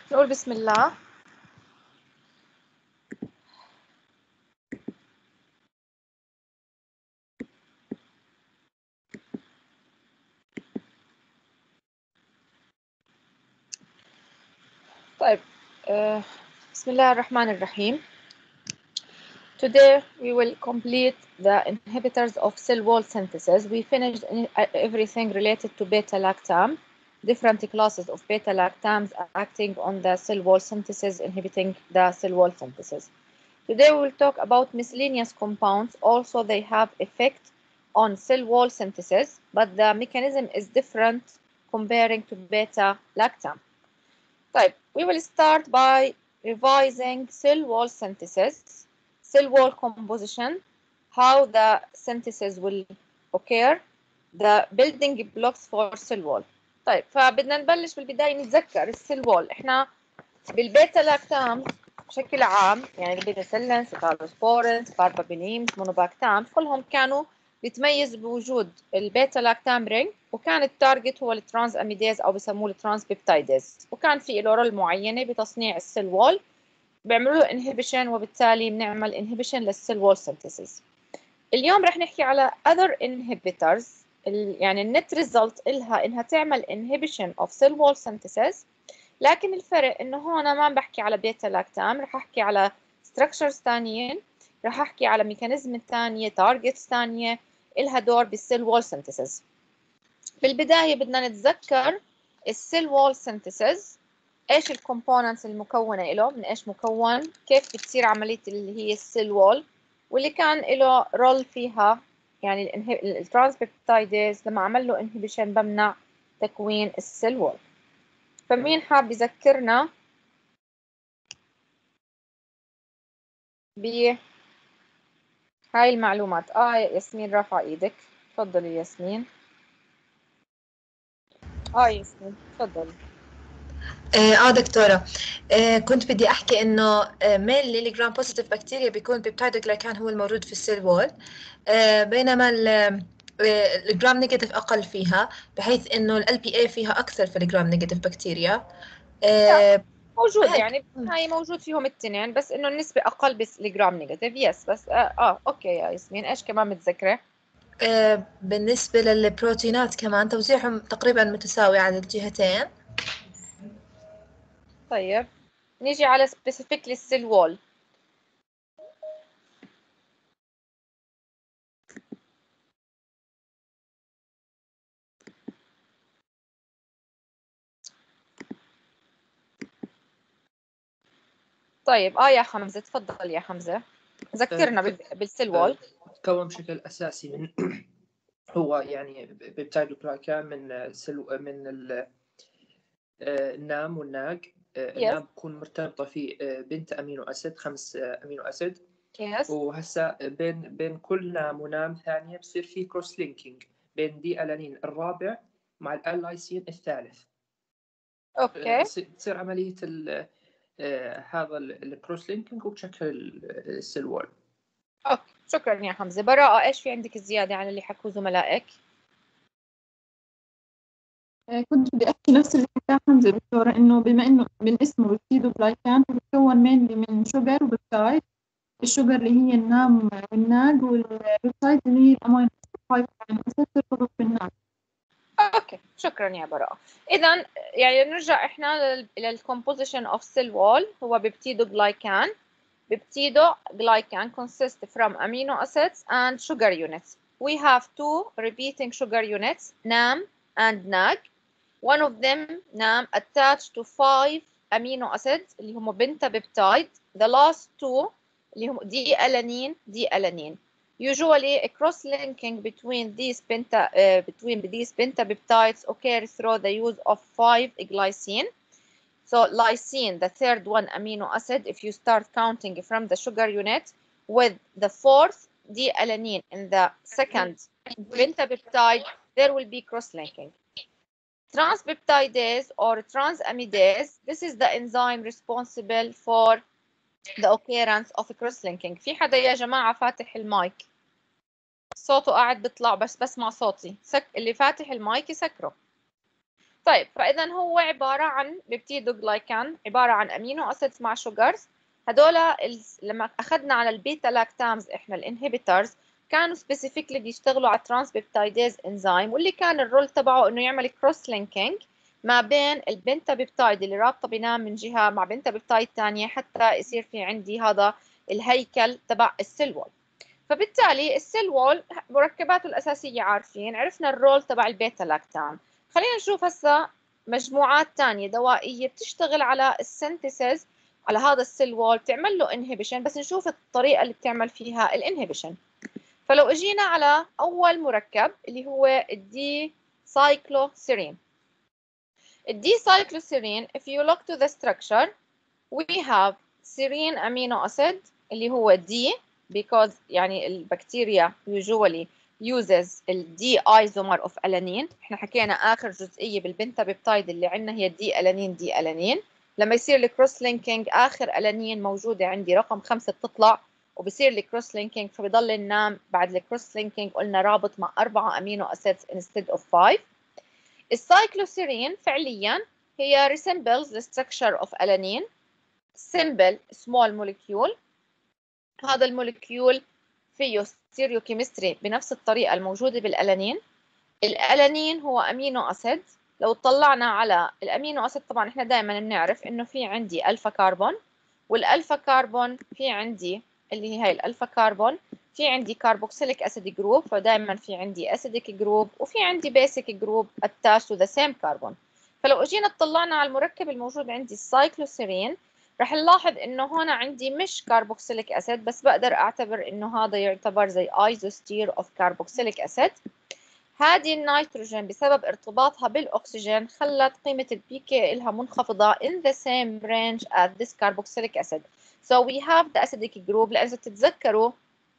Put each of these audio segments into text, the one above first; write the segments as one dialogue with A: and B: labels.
A: نقول بسم الله. طيب بسم الله الرحمن الرحيم. Today we will complete the inhibitors of cell wall synthesis. We finished everything related to beta-lactam, different classes of beta-lactams acting on the cell wall synthesis, inhibiting the cell wall synthesis. Today we will talk about miscellaneous compounds. Also, they have effect on cell wall synthesis, but the mechanism is different comparing to beta-lactam. طيب, we will start by revising cell wall synthesis, cell wall composition, how the synthesis will occur, the building blocks for cell wall. طيب, فبدنا نبلش بالبداية نتذكر السيل وول. احنا بالبيتا لاكتام بشكل عام، يعني البيتاسيلين، سيفالوسبورين، كاربابينيمز، مونوباكتام، كلهم كانوا بيتميز بوجود البيتا لاكتام رينج، وكان التارجت هو الترانز اميديز او بسموه الترانس بيبتايدز، وكان في له رول معينه بتصنيع السيل وول، بيعملوا له انهبيشن، وبالتالي بنعمل انهبيشن للسيل وول سينثيسيس. اليوم رح نحكي على other inhibitors، يعني النت ريزلت إلها إنها تعمل inhibition of cell wall synthesis، لكن الفرق إنه هون ما عم بحكي على بيتا لاكتام، رح أحكي على structures ثانيين، رح أحكي على ميكانيزم ثانية، targets ثانية إلها دور بالسيل وول synthesis. بالبداية بدنا نتذكر السيل وول synthesis، إيش الكومبوننتس المكونة له، من إيش مكون، كيف بتصير عملية اللي هي السيل وول، واللي كان له رول فيها، يعني الترانسبيبتايدز لما عمل له انهبيشن بمنع تكوين السيل وول. فمين حاب يذكرنا بهاي المعلومات؟ ياسمين رافعة ايدك، تفضلي ياسمين. ياسمين تفضلي.
B: دكتورة، كنت بدي أحكي إنه مينلي الجرام بوزيتيف بكتيريا بيكون بيبتايدوجلايكان هو الموجود في السيل وول، بينما الجرام نيجاتيف أقل فيها، بحيث إنه ال LPA فيها أكثر في الجرام نيجاتيف بكتيريا.
A: موجود، يعني هاي موجود فيهم الاثنين، بس إنه النسبة أقل بس الجرام نيجاتيف. يس بس أوكي يا ياسمين، إيش كمان متذكرة؟
B: بالنسبة للبروتينات كمان توزيعهم تقريبا متساوي على الجهتين.
A: طيب نيجي على specifically السيل وول. طيب يا حمزة تفضل يا حمزة، ذكرنا بالسيل وول.
C: تكون بشكل أساسي من هو يعني بيبتايدوجلايكان من النام والناج. النام بتكون مرتبطة في بنت أمينو أسيد، 5 أمينو أسيد. وهسا بين كل نام ونام ثانية بصير في كروس لينكينج بين دي ألانين الرابع مع اللايسين الثالث.
A: اوكي،
C: تصير عملية هذا الكروس لينكينج وبشكل السيل وول.
A: اوكي، شكرا يا حمزة. براءة، ايش في عندك زيادة عن اللي حكوا زملائك؟
D: كنت بدي أحكي نفس اللي حكاه حمزة دكتورة، إنه بما إنه من اسمه بيبتيدوجلايكان بتكون مينلي من شوجر وبيبتايد. الشوجر اللي هي النام والناج، والبيبتايد اللي هي الأمينو أسيد ترتبط بالناج.
A: اوكي، شكرا يا براءة. إذا يعني نرجع احنا للكومبوزيشن اوف سيل وول. هو بيبتيدوجلايكان. Peptidoglycan consists from amino acids and sugar units. We have 2 repeating sugar units, NAM and NAG. One of them, NAM, attached to 5 amino acids اللي هم pentapeptide. The last 2 اللي هم D-alanine. Usually, a cross-linking between these pentapeptides occurs through the use of 5-glycine. So lysine, the third one amino acid, if you start counting from the sugar unit, with the 4th D-alanine in the second pentapeptide, there will be cross-linking. Transpeptidase or transamidase, this is the enzyme responsible for the occurrence of cross-linking. في حدا يا جماعة فاتح المايك؟ صوته قاعد بيطلع بس بسمع صوتي. اللي فاتح المايك يسكره. طيب فاذا هو عباره عن بيبتيدوغلايكان، عباره عن امينو اسيدز مع شوجرز. هدول لما اخذنا على البيتا لاكتامز احنا الانهبيترز كانوا سبيسيفيكلي بيشتغلوا على الترانسبيبتايديز انزيم، واللي كان الرول تبعه انه يعمل كروس لينكينج ما بين البنتا بيبتايد اللي رابطه بنام من جهه مع بنتا بيبتايد ثانيه حتى يصير في عندي هذا الهيكل تبع السيل وول. فبالتالي السيل وول مركباته الاساسيه عارفين، عرفنا الرول تبع البيتا لاكتام. خلينا نشوف هسه مجموعات ثانيه دوائيه بتشتغل على السنتيسيس على هذا السيل وول، بتعمل له انهبيشن، بس نشوف الطريقه اللي بتعمل فيها الانهبيشن. فلو اجينا على اول مركب اللي هو الدي سايكلوسيرين. الدي سايكلوسيرين if you look to the structure we have serine amino acid اللي هو D because يعني البكتيريا usually uses ال D isomer of alanine. احنا حكينا اخر جزئيه بالبنتا بيبتايد اللي عندنا هي دي الانين دي الانين. لما يصير الكروس لينكينج اخر الانين موجوده عندي رقم 5 بتطلع وبصير الكروس لينكينج، فبضل النام بعد الكروس لينكينج قلنا رابط مع 4 امينو اسيدز instead of 5. السايكلوسيرين فعليا هي resembles the structure of alanine simple small molecule. هذا المولكيول فيه ستيريوكيمستري بنفس الطريقة الموجودة بالألانين. الألانين هو أمينو أسيد. لو طلعنا على الأمينو أسيد طبعا إحنا دائما بنعرف إنه في عندي ألفا كربون، والألفا كربون في عندي اللي هي هاي الألفا كربون في عندي كاربوكسيليك أسيد جروب، فدائما في عندي أسيديك جروب وفي عندي بيسيك جروب attached to the same carbon. فلو اجينا اطلعنا على المركب الموجود عندي السايكلوسيرين رح نلاحظ انه هون عندي مش كاربوكسيليك اسيد، بس بقدر اعتبر انه هذا يعتبر زي ايزوستير اوف كاربوكسيليك اسيد. هذه النيتروجين بسبب ارتباطها بالاكسجين خلت قيمه البي كي لها منخفضه in the same range as this carboxylic acid. So we have the acidic group. لأن إذا تتذكروا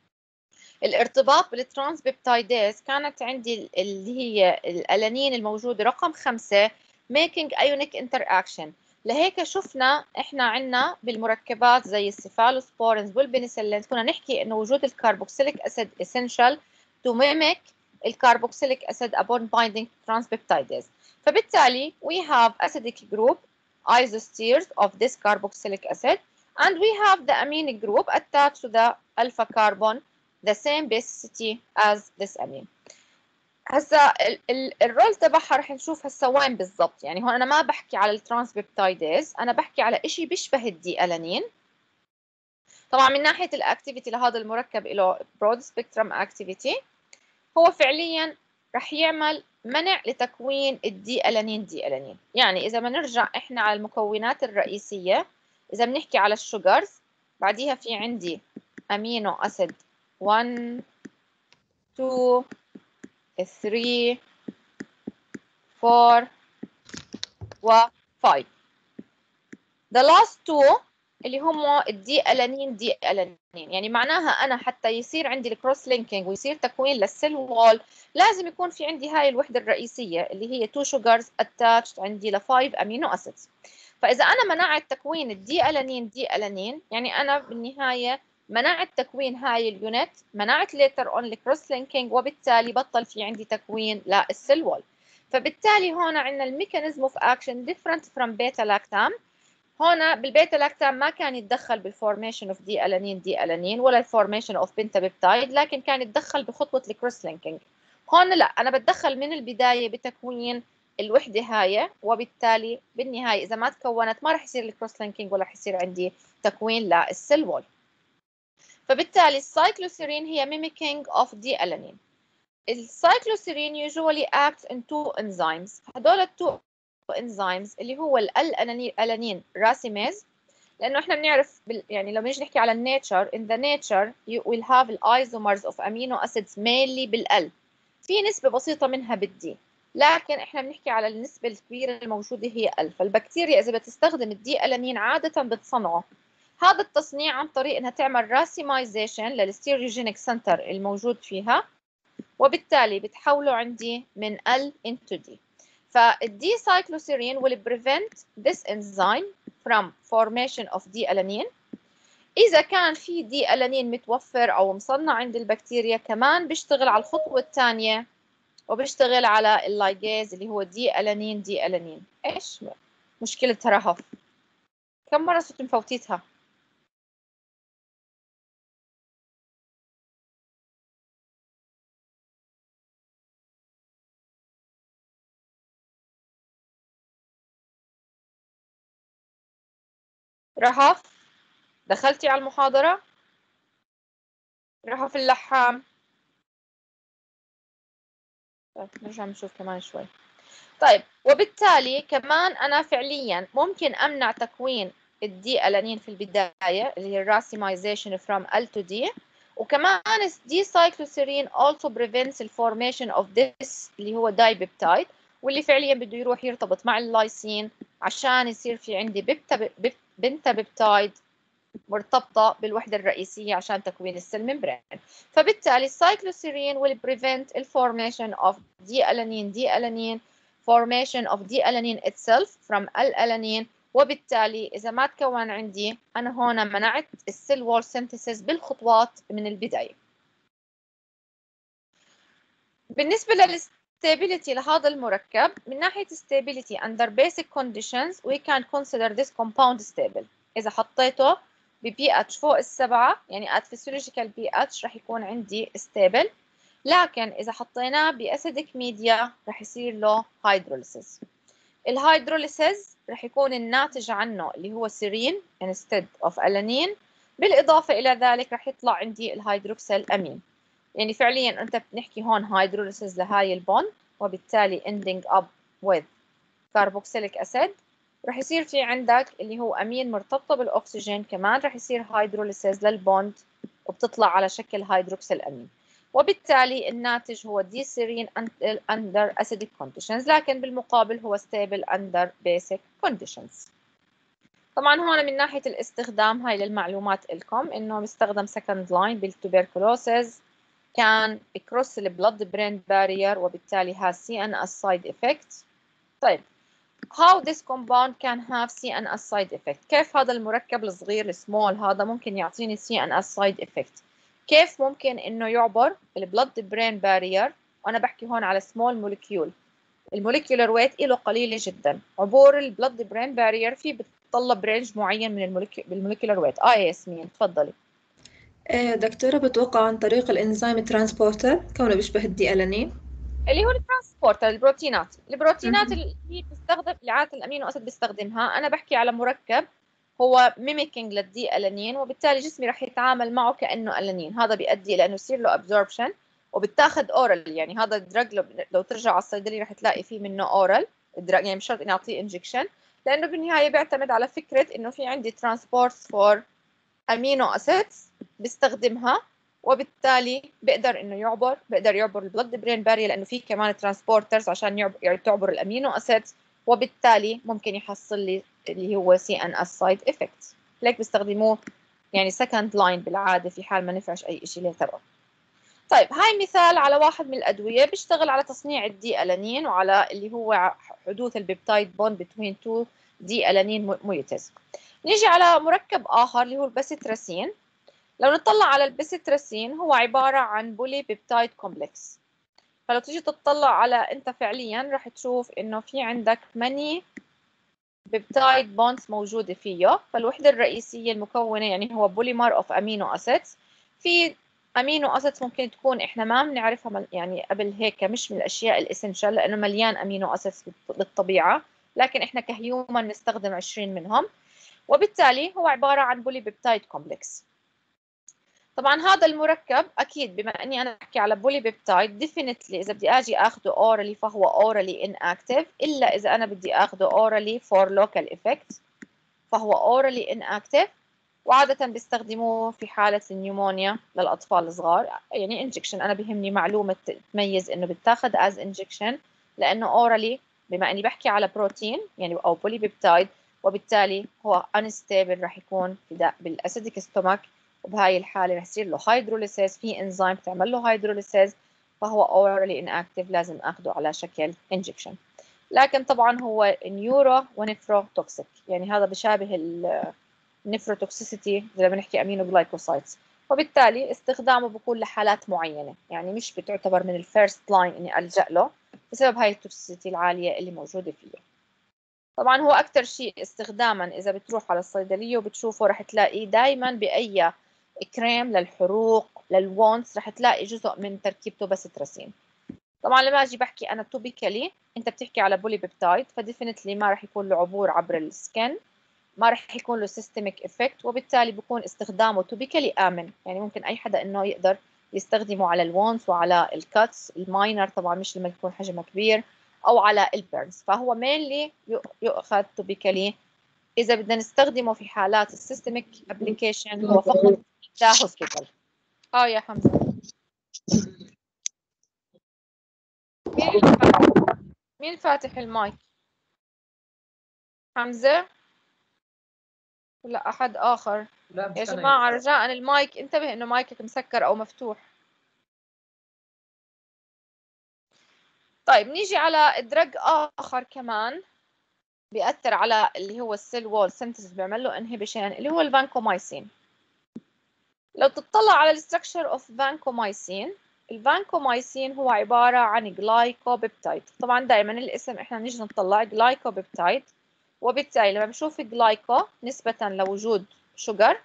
A: الارتباط بالترانسبيبتايديز كانت عندي اللي هي الألانين الموجودة رقم 5 making ionic interaction. لهيك شفنا احنا عندنا بالمركبات زي السيفالوسبورينز والبنسلينز كنا نحكي انه وجود الكربوكسيليك اسيد essential to mimic الكربوكسيليك اسيد upon binding transpeptidase. فبالتالي we have acidic group isosteres of this carboxylic acid and we have the amine group attached to the alpha carbon the same basicity as this amine. هسا الرول تبعها رح نشوف هسا وين بالضبط. يعني هون انا ما بحكي على الترانسبيبتايديز، انا بحكي على شيء بيشبه الدي الانين. طبعا من ناحيه الاكتيفيتي لهذا المركب له برود سبيكترم اكتيفيتي، هو فعليا رح يعمل منع لتكوين الدي الانين دي الانين. يعني اذا بنرجع احنا على المكونات الرئيسيه، اذا بنحكي على الشوجرز بعديها في عندي امينو اسيد 1 2 3 4 و 5. the last two اللي هم الدي الانين دي الانين. يعني معناها انا حتى يصير عندي الكروس لينكينج ويصير تكوين للسيل وول لازم يكون في عندي هاي الوحده الرئيسيه اللي هي 2 sugars attached عندي ل 5 امينو اسيدز. فاذا انا منعت تكوين الدي الانين دي الانين يعني انا بالنهايه منعت تكوين هاي اليونت، منعت later on الكروس لينكينج، وبالتالي بطل في عندي تكوين للسيل وول. فبالتالي هون عندنا الميكانيزم اوف اكشن different from بيتا لاكتام. هون بالبيتا لاكتام ما كان يتدخل بالفورميشن اوف دي الانين دي الانين ولا الفورميشن اوف بنتا بيبتايد، لكن كان يتدخل بخطوه الكروس لينكينج. هون لا، انا بتدخل من البدايه بتكوين الوحده هاي، وبالتالي بالنهايه اذا ما تكونت ما راح يصير الكروس لينكينج ولا راح يصير عندي تكوين للسيل وول. فبالتالي السايكلوسيرين هي mimicking of دي الانين. السايكلوسيرين usually acts in two enzymes. هدول التو enzymes اللي هو الالانين راسيميز، لانه احنا بنعرف يعني لما نيجي نحكي على النيتشر in the nature you will have isomers of amino acids mainly بالال، في نسبه بسيطه منها بالدي، لكن احنا بنحكي على النسبه الكبيره الموجوده هي ال. فالبكتيريا اذا بتستخدم الدي الانين عاده بتصنعه هذا التصنيع عن طريق انها تعمل راسيمايزيشن للستيريوجينيك سنتر الموجود فيها، وبالتالي بتحوله عندي من L into D. فالدي سايكلوسيرين will prevent this enzyme from formation of D-alanine. إذا كان في D-alanine متوفر أو مصنع عند البكتيريا كمان بيشتغل على الخطوة الثانية وبيشتغل على اللايجاز اللي هو دي ألانين دي ألانين. إيش مشكلتها رهف؟ كم مرة صرت مفوتيتها؟ رهف دخلتي على المحاضرة؟ رهف اللحام. طيب نرجع نشوف كمان شوي. طيب وبالتالي كمان أنا فعليا ممكن أمنع تكوين الدي ألانين في البداية اللي هي racemization from L to D، وكمان D-cycloserine also prevents the formation of this اللي هو dipeptide، واللي فعليا بده يروح يرتبط مع اللايسين عشان يصير في عندي بنتابيبتايد مرتبطة بالوحدة الرئيسية عشان تكوين السيل ممبرين. فبالتالي السايكلوسيرين will prevent the formation of D-alanine formation of D-alanine itself from L-alanine، وبالتالي إذا ما تكون عندي أنا هون منعت السيل وول سينثيسيس بالخطوات من البداية. بالنسبة للستابيليتي لهذا المركب، من ناحية stability under basic conditions we can consider this compound stable. إذا حطيته بPH فوق السبعة يعني at physiological pH رح يكون عندي stable، لكن إذا حطيناه بأسيدك ميديا رح يصير له hydrolysis. الهيدروليسيز رح يكون الناتج عنه اللي هو سيرين instead of alanine، بالإضافة إلى ذلك رح يطلع عندي الهيدروكسيل أمين. يعني فعليا أنت بنحكي هون هيدروليسيز لهاي البوند، وبالتالي ending up with carboxylic acid، رح يصير في عندك اللي هو أمين مرتبطة بالأكسجين، كمان رح يصير هيدروليسيز للبوند وبتطلع على شكل هيدروكسيل أمين، وبالتالي الناتج هو ديسيرين under acidic conditions، لكن بالمقابل هو stable under basic conditions. طبعا هون من ناحية الاستخدام هاي للمعلومات لكم إنه بيستخدم second line بالتوبركلوسيس، كان يكروس البلد برين بارير وبالتالي has CNS side effects. طيب how this compound can have CNS side effect؟ كيف هذا المركب الصغير السمول هذا ممكن يعطيني CNS side effect؟ كيف ممكن انه يعبر البلد برين بارير؟ وانا بحكي هون على سمول مولكيول، المولكيولر ويت له قليله جدا، عبور البلد برين بارير في بتطلب رينج معين من المولكيولر ويت. ياسمين تفضلي.
B: دكتورة بتوقع عن طريق الإنزيم ترانسبورتر كونه بيشبه الدي ألانين
A: اللي هو الترانسبورتر البروتينات اللي هي بتستخدم اللي عادة الأمينو أسيد بيستخدمها. أنا بحكي على مركب هو ميميكينج للدي ألانين، وبالتالي جسمي رح يتعامل معه كأنه ألانين، هذا بيؤدي إلى إنه يصير له absorption وبتاخد أورال. يعني هذا الدرج لو ترجع على الصيدلية رح تلاقي فيه منه أورال الدرج، يعني مش شرط إني أعطيه انجكشن، لأنه بالنهاية بيعتمد على فكرة إنه في عندي ترانسبورت فور أمينو أسيدز بستخدمها، وبالتالي بقدر انه بقدر يعبر البلد برين بارير لانه في كمان ترانسبورترز عشان تعبر الامينو اسيدز، وبالتالي ممكن يحصل لي اللي هو CNS سايد افكتس. ليك بيستخدموه يعني سكند لاين بالعاده في حال ما نفعش اي شيء له تبعه. طيب هاي مثال على واحد من الادويه بيشتغل على تصنيع الدي الانين وعلى اللي هو حدوث البيبتايد بوند بين تو دي الانين مويتز. نيجي على مركب اخر اللي هو الباسيتراسين. لو نطلع على البيسيتراسين هو عبارة عن بولي بيبتايد كومبلكس، فلو تيجي تطلع على انت فعليا راح تشوف انه في عندك ماني بيبتايد بونز موجودة فيه، فالوحدة الرئيسية المكونة يعني هو بوليمر اوف امينو اسيدز. في امينو اسيدز ممكن تكون احنا ما بنعرفها يعني قبل هيك مش من الاشياء الاسنشال لانه مليان امينو اسيدز بالطبيعة، لكن احنا كهيومن نستخدم 20 منهم، وبالتالي هو عبارة عن بولي بيبتايد كومبلكس. طبعا هذا المركب اكيد بما اني انا بحكي على بولي بيبتايد ديفينتلي اذا بدي اجي اخذه اورالي فهو اورالي ان اكتف، الا اذا انا بدي اخذه اورالي فور لوكال افكت فهو اورالي ان اكتف، وعاده بيستخدموه في حاله النيومونيا للاطفال الصغار. يعني انجكشن انا بهمني معلومه تميز انه بتاخذ از انجكشن لانه اورالي بما اني بحكي على بروتين يعني او بولي بيبتايد، وبالتالي هو انستابل راح يكون بالاسيديك ستومك، وبهاي الحالة رح يصير له هيدروليسيز، في انزيم بتعمل له هيدروليسيز فهو اورالي اناكتيف لازم اخذه على شكل انجكشن. لكن طبعا هو نيورو ونفرو توكسيك، يعني هذا بشابه النفروتوكسيسيتي اذا بنحكي امينو جلايكوسايتس، وبالتالي استخدامه بيكون لحالات معينة، يعني مش بتعتبر من الفيرست لاين إني ألجأ له بسبب هاي التوكسيسيتي العالية اللي موجودة فيه. طبعا هو أكتر شيء استخداما إذا بتروح على الصيدلية وبتشوفه رح تلاقيه دايما بأي كريم للحروق للوونس رح تلاقي جزء من تركيبته بس ترسين. طبعا لما أجي بحكي أنا توبيكالي، أنت بتحكي على بولي بيبتايد، فديفينتلي ما رح يكون له عبور عبر السكن، ما رح يكون له سيستميك افكت، وبالتالي بيكون استخدامه توبيكالي آمن، يعني ممكن أي حدا إنه يقدر يستخدمه على الوونس وعلى الكاتس الماينر، طبعا مش لما يكون حجمه كبير، أو على البيرنز. فهو مينلي يؤخذ توبيكالي. إذا بدنا نستخدمه في حالات السيستميك ابلكيشن هو فقط كهوسبيتال. يا حمزة، مين فاتح المايك؟ حمزة ولا أحد آخر؟
C: لا
A: يا
C: مش أنا
A: جماعة رجاء المايك، انتبه إنه مايكك مسكر أو مفتوح. طيب نيجي على دراج آخر كمان بيأثر على اللي هو السيل وول سينثيسيس، بيعمل له انهبيشن، اللي هو الفانكومايسين. لو تطلع على الستركشر اوف فانكومايسين، الفانكومايسين هو عبارة عن جلايكوبيبتايد. طبعا دائما الاسم احنا نيجي نطلع جلايكوبيبتايد، وبالتالي لما بنشوف جلايكو نسبة لوجود شوجر،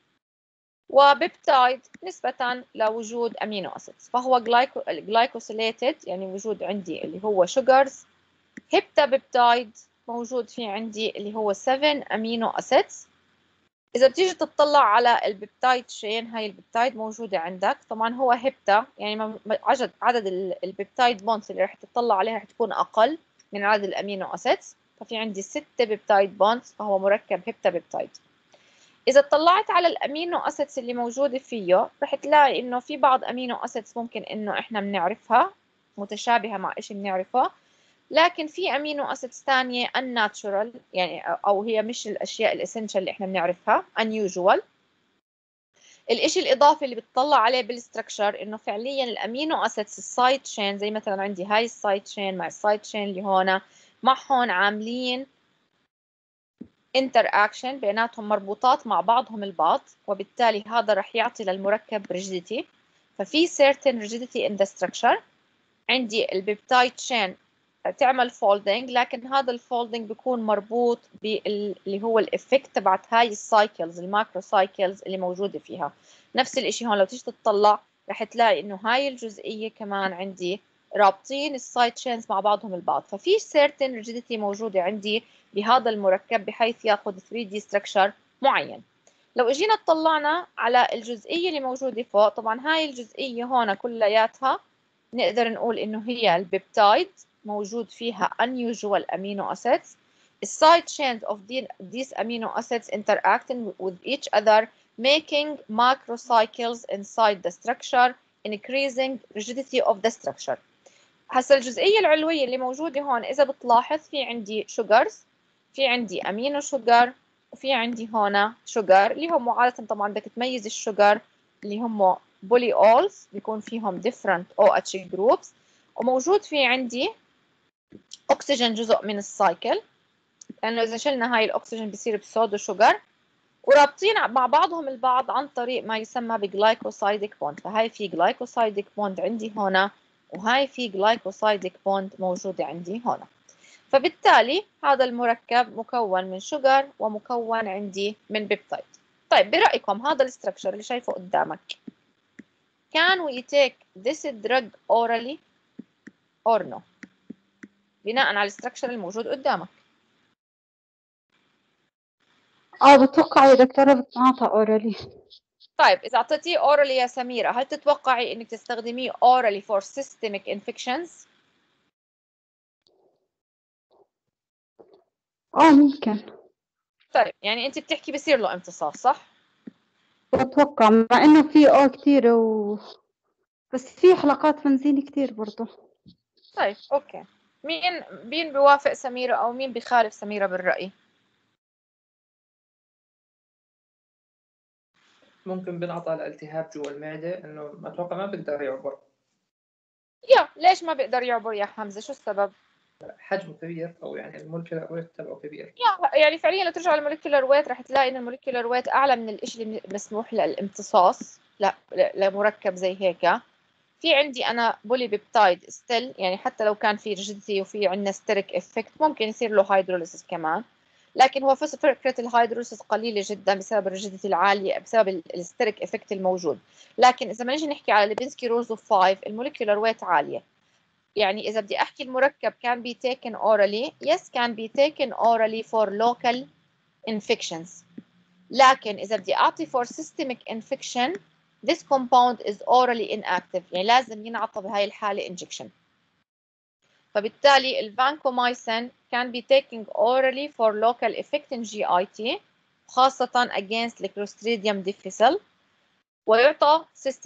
A: وبيبتايد نسبة لوجود امينو اسيدز، فهو جلايكوسيليتد يعني وجود عندي اللي هو شوجرز. هيبتا بيبتايد موجود في عندي اللي هو 7 امينو اسيدز. إذا بتيجي تطلع على البيبتايد شين، هاي البيبتايد موجودة عندك، طبعا هو هيبتا يعني عدد البيبتايد بونز اللي راح تطلع عليها راح تكون أقل من عدد الأمينو أسيدز، ففي عندي 6 بيبتايد بونز، فهو مركب هيبتا بيبتايد. إذا اطلعت على الأمينو أسيدز اللي موجودة فيه راح تلاقي إنه في بعض أمينو أسيدز ممكن إنه إحنا بنعرفها متشابهة مع إشي بنعرفه، لكن في امينو اسيدز ثانيه unnatural يعني او هي مش الاشياء الاسنشال اللي احنا بنعرفها unusual. الشيء الاضافي اللي بتطلع عليه بالستركشر انه فعليا الامينو اسيدز السايد تشين، زي مثلا عندي هاي السايد تشين مع السايد تشين اللي هون معهم عاملين انتر اكشن، بيناتهم مربوطات مع بعضهم البعض، وبالتالي هذا رح يعطي للمركب rigidity. ففي certain rigidity in the structure. عندي البيبتايد تشين تعمل فولدنج، لكن هذا الفولدنج بيكون مربوط باللي هو الافكت تبعت هاي السايكلز الماكرو سايكلز اللي موجوده فيها. نفس الشيء هون لو تيجي تطلع رح تلاقي انه هاي الجزئيه كمان عندي رابطين السايد تشينز مع بعضهم البعض، ففي certain rigidity موجوده عندي بهذا المركب بحيث ياخذ 3D structure معين. لو اجينا اطلعنا على الجزئيه اللي موجوده فوق، طبعا هاي الجزئيه هون كلياتها نقدر نقول إنه هي البيبتايد موجود فيها unusual amino acids. The side chains of these amino acids interacting with each other, making macrocycles inside the structure, increasing rigidity of the structure. هسا الجزئية العلوية اللي موجودة هون إذا بتلاحظ في عندي sugars، في عندي amino sugar، وفي عندي هون sugar اللي هم عادة طبعا بدك تميز الشوجر اللي هم polyols بيكون فيهم different OH groups، وموجود في عندي أكسجين جزء من السايكل، لأنه إذا شلنا هاي الأكسجين بصير بسودو شوجر، ورابطين مع بعضهم البعض عن طريق ما يسمى بجلايكوسايديك بوند. فهاي في جلايكوسايديك بوند عندي هنا، وهاي في جلايكوسايديك بوند موجودة عندي هنا. فبالتالي هذا المركب مكون من شوجر ومكون عندي من بيبتايد. طيب برأيكم هذا الاستراكشر اللي شايفه قدامك، can we take this drug orally or no؟ بناء على الاستراكشر الموجود قدامك.
E: بتوقع يا دكتورة بتنعطى اورالي.
A: طيب إذا أعطيتيه orally يا سميرة، هل تتوقعي إنك تستخدميه orally for systemic infections؟
E: ممكن.
A: طيب يعني أنت بتحكي بصير له امتصاص صح؟
E: بتوقع مع إنه في كتير بس في حلقات بنزين كتير برضو.
A: طيب أوكي، مين بيوافق سميرة أو مين بيخالف سميرة بالرأي؟
C: ممكن بنعطى الالتهاب جوا المعدة، إنه ما أتوقع ما بقدر يعبر.
A: ليش ما بيقدر يعبر يا حمزة؟ شو السبب؟
C: حجمه كبير، أو يعني المولكيولر ويت تبعه كبير.
A: يعني فعليا لو ترجع للمولكيولر ويت رح تلاقي إن المولكيولر ويت أعلى من الإشي اللي مسموح للامتصاص، لمركب زي هيك، في عندي انا بولي بيبتايد ستيل، يعني حتى لو كان في ريجيديتي وفي عندنا ستيريك افكت ممكن يصير له هيدروليسيس كمان، لكن هو فكره الهيدروليسيس قليله جدا بسبب الريجيديتي العاليه، بسبب الستيريك افكت الموجود. لكن اذا ما نيجي نحكي على ليبنسكي رولز اوف 5 الموليكيولر ويت عاليه، يعني اذا بدي احكي المركب can be taken orally yes can be taken orally for local infections، لكن اذا بدي اعطي for systemic infection this compound is orally inactive، يعني لازم ينعطى بهاي الحالة injection. فبالتالي الفانكومايسين can be taken orally for local effect in GIT خاصة against Clostridium difficile، ويعطى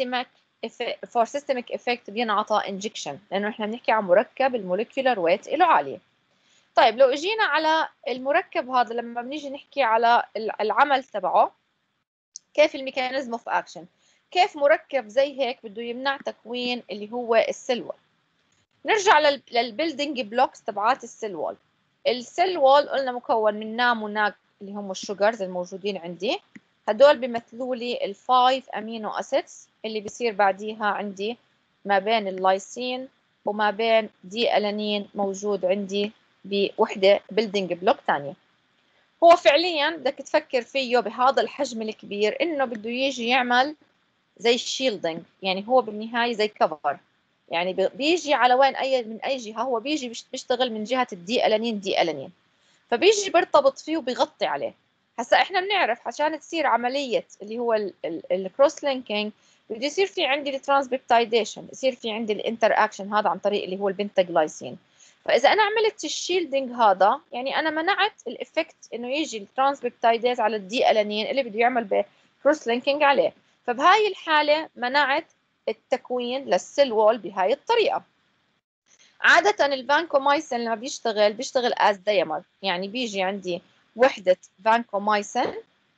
A: for systemic effect بينعطى injection، لأنه احنا بنحكي عن مركب الموليكيولر ويت له عالية. طيب لو اجينا على المركب هذا لما بنيجي نحكي على العمل تبعه، كيف الميكانيزم اوف اكشن، كيف مركب زي هيك بده يمنع تكوين اللي هو السيل وول. نرجع للبيلدينج بلوكس تبعات السيل وول. السيل وول قلنا مكون من نام وناج اللي هم الشوجرز الموجودين عندي، هدول بيمثلوا لي الفايف امينو اسيدز اللي بيصير بعديها عندي ما بين اللايسين وما بين دي الانين موجود عندي بوحده بيلدينج بلوك ثانيه. هو فعليا بدك تفكر فيه بهذا الحجم الكبير انه بده يجي يعمل زي شيلدينج، يعني هو بالنهايه زي كفر، يعني بيجي على وين من اي جهه، هو بيجي بيشتغل من جهه الدي الانين، فبيجي بيرتبط فيه وبيغطي عليه. هسا احنا بنعرف عشان تصير عمليه اللي هو الكروس لينكينج بده يصير في عندي الترانسبيبتايديشن، يصير في عندي الانتر اكشن هذا عن طريق اللي هو البنتاجلايسين. فاذا انا عملت الشيلدينج هذا يعني انا منعت الافكت انه يجي الترانسبيبتايديز على الدي الانين اللي بده يعمل بكروس لينكينج عليه، فبهاي الحاله منعت التكوين للسيل وول بهاي الطريقه. عادة الفانكومايسين لما بيشتغل as dimer، يعني بيجي عندي وحدة فانكومايسين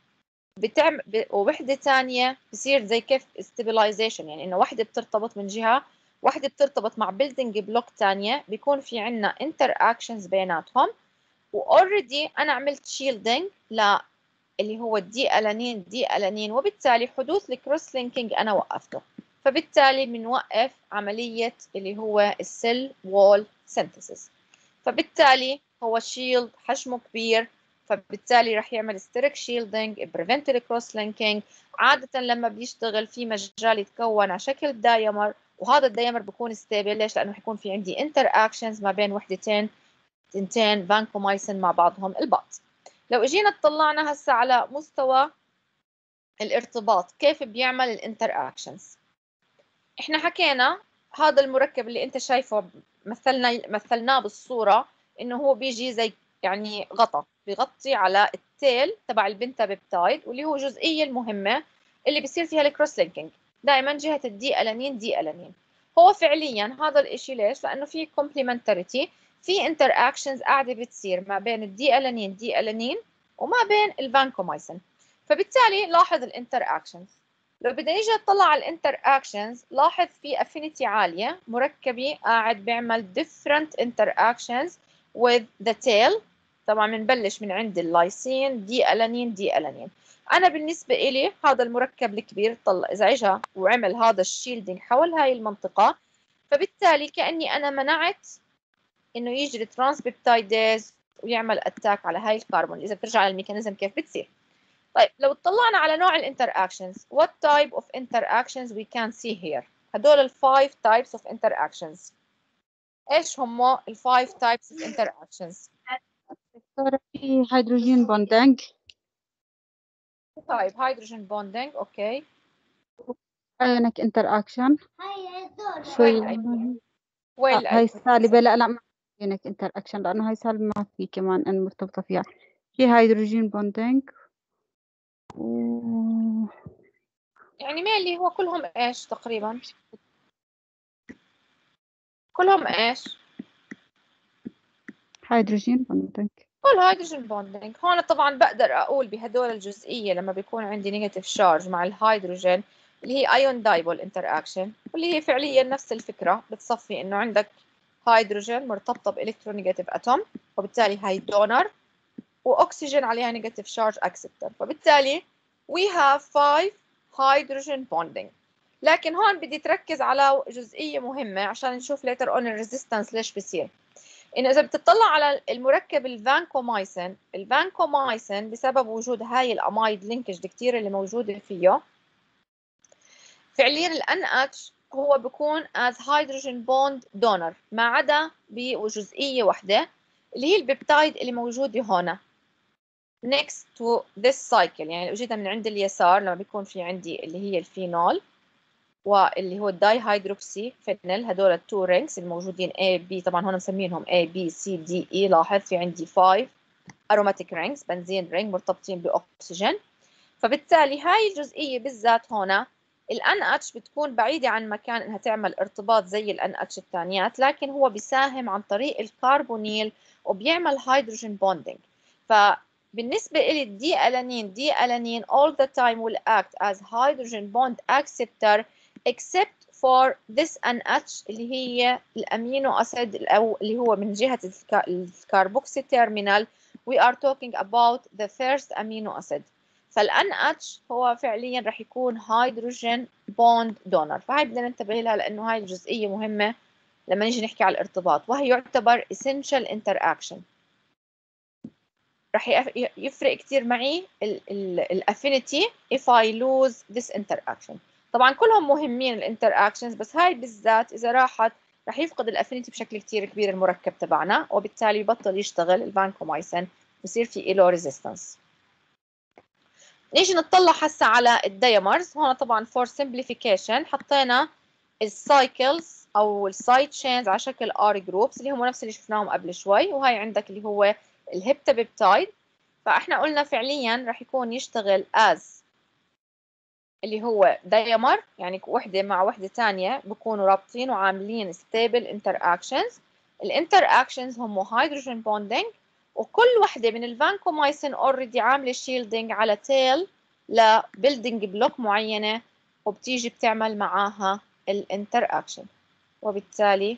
A: ووحدة ثانية بصير زي كيف stabilization، يعني إنه وحدة بترتبط من جهة، وحدة بترتبط مع building بلوك ثانية، بيكون في عنا interactions بيناتهم، already أنا عملت shielding اللي هو الدي ألانين، وبالتالي حدوث الكروس لينكينج أنا وقفته، فبالتالي بنوقف عملية اللي هو السيل وول سينثيسيس. فبالتالي هو شيلد حجمه كبير، فبالتالي راح يعمل ستيريك شيلدينج بريفنت الكروس لينكينج. عادة لما بيشتغل في مجال يتكون على شكل دايمر، وهذا الدايمر بيكون ستيبل. ليش؟ لأنه حيكون في عندي انتر اكشنز ما بين وحدتين تنتين فانكومايسين مع بعضهم البعض. لو اجينا اطلعنا هسه على مستوى الارتباط كيف بيعمل الانتر اكشنز، احنا حكينا هذا المركب اللي انت شايفه مثلناه بالصوره انه هو بيجي زي يعني بيغطي على التيل تبع البنتا بيبتايد، واللي هو الجزئيه المهمه اللي بيصير فيها الكروس لينكينج دائما جهه الدي الانين. هو فعليا هذا الاشي ليش؟ لانه في كومبليمنتاريتي، في انتر اكشنز قاعده بتصير ما بين الدي الانين وما بين الفانكومايسين، فبالتالي لاحظ الانتر اكشنز. لو بدنا نيجي نطلع على الانتر اكشنز لاحظ في افينيتي عاليه، مركبي قاعد بيعمل different interactions with the tail. طبعا بنبلش من عند اللايسين دي الانين. انا بالنسبه إلي هذا المركب الكبير طلع اذا اجى وعمل هذا الشيلدينج حول هاي المنطقه، فبالتالي كاني انا منعت انه يجري ترانسبيبتايديز ويعمل اتاك على هاي الكربون. اذا بترجع على الميكانيزم كيف بتصير. طيب لو اطلعنا على نوع الانتراكشنز، what type of interactions we can see here؟ هدول الفايف types of interactions. ايش هم الفايف types of interactions؟
E: دكتورة في هيدروجين بوندينج.
A: طيب هيدروجين بوندينج اوكي.
E: ايونيك انتر اكشن. شوي
A: وين
E: هاي السالبة لا ما ايونيك انتر اكشن لانه هاي سالبة ما في كمان ان مرتبطة فيها. في هيدروجين بوندينج
A: يعني مالي هو كلهم ايش تقريبا؟ كلهم ايش؟
E: هيدروجين بوندينج.
A: كل هيدروجين بوندينج. هون طبعا بقدر اقول بهدول الجزئيه لما بيكون عندي نيجاتيف شارج مع الهيدروجين اللي هي ايون دايبول انتر اكشن، واللي هي فعليا نفس الفكره، بتصفي انه عندك هيدروجين مرتبطه بالكترونيجاتيف اتوم، وبالتالي هاي دونر، واكسجين عليها نيجاتيف شارج اكسبتر، فبالتالي we have 5 hydrogen bonding. لكن هون بدي تركز على جزئية مهمة عشان نشوف later on الريزيستنس ليش بصير. إنه إذا بتطلع على المركب الفانكومايسين بسبب وجود هاي الأمايد لينكج كتير اللي موجودة فيه، فعليا ال NH هو بيكون as hydrogen bond donor ما عدا بجزئية واحدة اللي هي البيبتايد اللي موجودة هنا next to this cycle. يعني لو جيتها من عند اليسار لما بيكون في عندي اللي هي الفينول واللي هو الداي هيدروكسي فينيل، هدول التو رينجز الموجودين A B، طبعا هون مسمينهم A B C D E. لاحظ في عندي 5 aromatic rings بنزين رينج مرتبطين بأكسجين. فبالتالي هاي الجزئية بالذات هنا ال NH بتكون بعيدة عن مكان انها تعمل ارتباط زي ال NH الثانيات، لكن هو بيساهم عن طريق الكربونيل وبيعمل هيدروجين بوندينج. فبالنسبة إلي دي ألانين all the time will act as hydrogen bond acceptor except for this NH اللي هي الأمينو أسيد أو اللي هو من جهة الكاربوكسي تيرمينال. we are talking about the first amino acid. فال NH هو فعليا رح يكون هيدروجين بوند دونر. فهي بدنا ننتبه لها لأنه هاي الجزئية مهمة لما نيجي نحكي على الارتباط، وهي يعتبر essential interaction. رح يفرق كتير معي الافينيتي if I lose this interaction. طبعا كلهم مهمين الانتراكشنز، بس هاي بالذات إذا راحت رح يفقد الافينيتي بشكل كتير كبير المركب تبعنا، وبالتالي يبطل يشتغل الفانكومايسين، بصير في له ريزيستنس. نيجي نطلع هسه على الدايمرز. هون طبعا فور سمبليفيكيشن حطينا السايكلز او السايد تشينز على شكل ار جروبس اللي هم نفس اللي شفناهم قبل شوي، وهي عندك اللي هو الهبتابيبتايد. فاحنا قلنا فعليا راح يكون يشتغل از اللي هو دايمر، يعني وحده مع وحده ثانيه بكونوا رابطين وعاملين ستيبل انتراكشنز. الانتراكشنز هم هيدروجين بوندينج، وكل وحده من الفانكومايسين اوريدي عامله شيلدينج على تيل لبيلدينج بلوك معينه، وبتيجي بتعمل معاها الانتراكشن، وبالتالي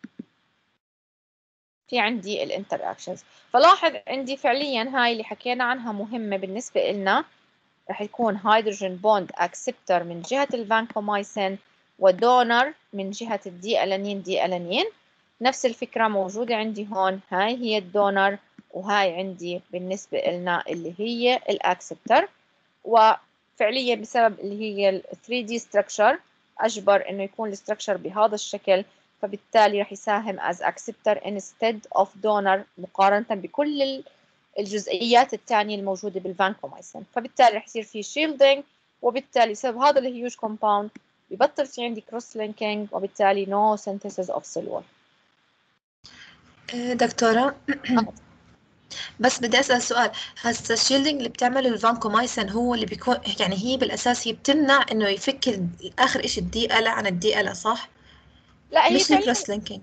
A: في عندي الانتراكشنز. فلاحظ عندي فعليا هاي اللي حكينا عنها مهمه بالنسبه لنا، رح يكون هيدروجين بوند اكسبتر من جهه الفانكومايسين ودونر من جهه الدي ألانين. نفس الفكره موجوده عندي هون، هاي هي الدونر وهاي عندي بالنسبه لنا اللي هي الاكسبتر. وفعليا بسبب اللي هي ال 3D structure اجبر انه يكون الستركشر بهذا الشكل، فبالتالي رح يساهم as acceptor instead of donor مقارنه بكل الجزئيات الثانيه الموجوده بالفانكومايسين. فبالتالي رح يصير في شيلدينج، وبالتالي بسبب هذا الهيوج كومباوند ببطل في عندي كروس لينكينج، وبالتالي no synthesis of cell wall.
B: دكتورة بس بدي أسأل سؤال. هسه الشيلدينج اللي بتعمله الفانكومايسين هو اللي بيكون يعني هي بالأساس هي بتمنع إنه يفك آخر إشي الدي ألا عن الدي ألا، صح؟
A: لا هي
B: مش الكروس لينكينج.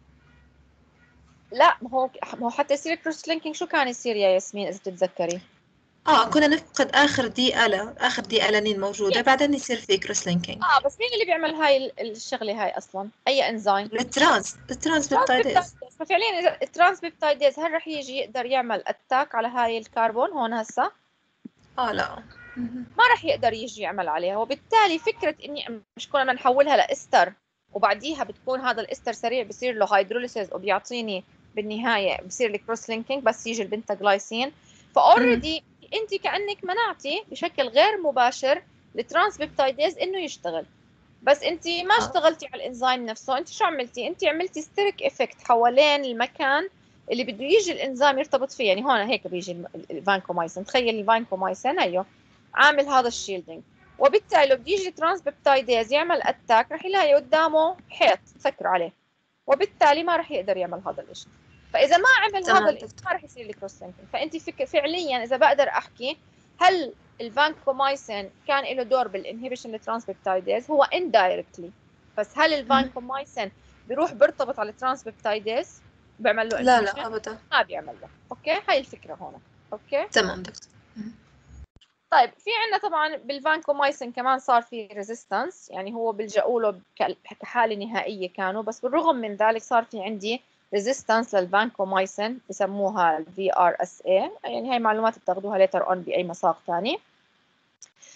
A: لا ما هو حتى يصير كروس لينكينج شو كان يصير يا ياسمين اذا تتذكري؟
B: كنا نفقد آخر دي ألانين موجودة، بعدين يصير في كروس لينكينج.
A: بس مين اللي بيعمل هاي الشغله هاي اصلا؟ اي انزيم؟
B: الترانس بيبتايديز.
A: ففعليا اذا الترانس بيبتايديز هل رح يجي يقدر يعمل اتاك على هاي الكربون هون هسه؟
B: لا
A: ما رح يقدر يجي يعمل عليها، وبالتالي فكره اني مش كنا نحولها لاستر وبعديها بتكون هذا الاستر سريع بصير له هيدروليسيس وبيعطيني بالنهايه بصير الكروس لينكينج بس يجي البنتاغلايسين. فاوريدي انت كانك منعتي بشكل غير مباشر الترانس بيبتايديز انه يشتغل، بس انت ما اشتغلتي على الانزيم نفسه. انت شو عملتي؟ انت عملتي ستيرك افكت حوالين المكان اللي بده يجي الانزيم يرتبط فيه. يعني هون هيك بيجي الفانكومايسين، تخيل الفانكومايسين ايوه عامل هذا الشيلدينج، وبالتالي لو بده يجي ترانس بيبتايديز يعمل اتاك رح يلاقي قدامه حيط تسكروا عليه، وبالتالي ما رح يقدر يعمل هذا الشيء. فاذا ما عمل هذا الشيء ما رح يصير الكروس لينكينج. فانت فعليا اذا بقدر احكي هل الفانكومايسين كان له دور بالانهبيشن للترانس بيبتايديز؟ هو indirectly، بس هل الفانكومايسين بيروح بيرتبط على الترانس بيبتايديز بيعمل له inhibition؟
B: لا ابدا
A: ما بيعمل له. اوكي هاي الفكره هون. اوكي
B: تمام دكتور.
A: طيب في عندنا طبعا بالفانكومايسين كمان صار في ريزيستنس، يعني هو بيلجأوا له كحاله نهائيه كانوا، بس بالرغم من ذلك صار في عندي ريزيستنس للفانكومايسين بسموها VRSA، يعني هاي معلومات بتاخذوها later on باي مساق ثاني.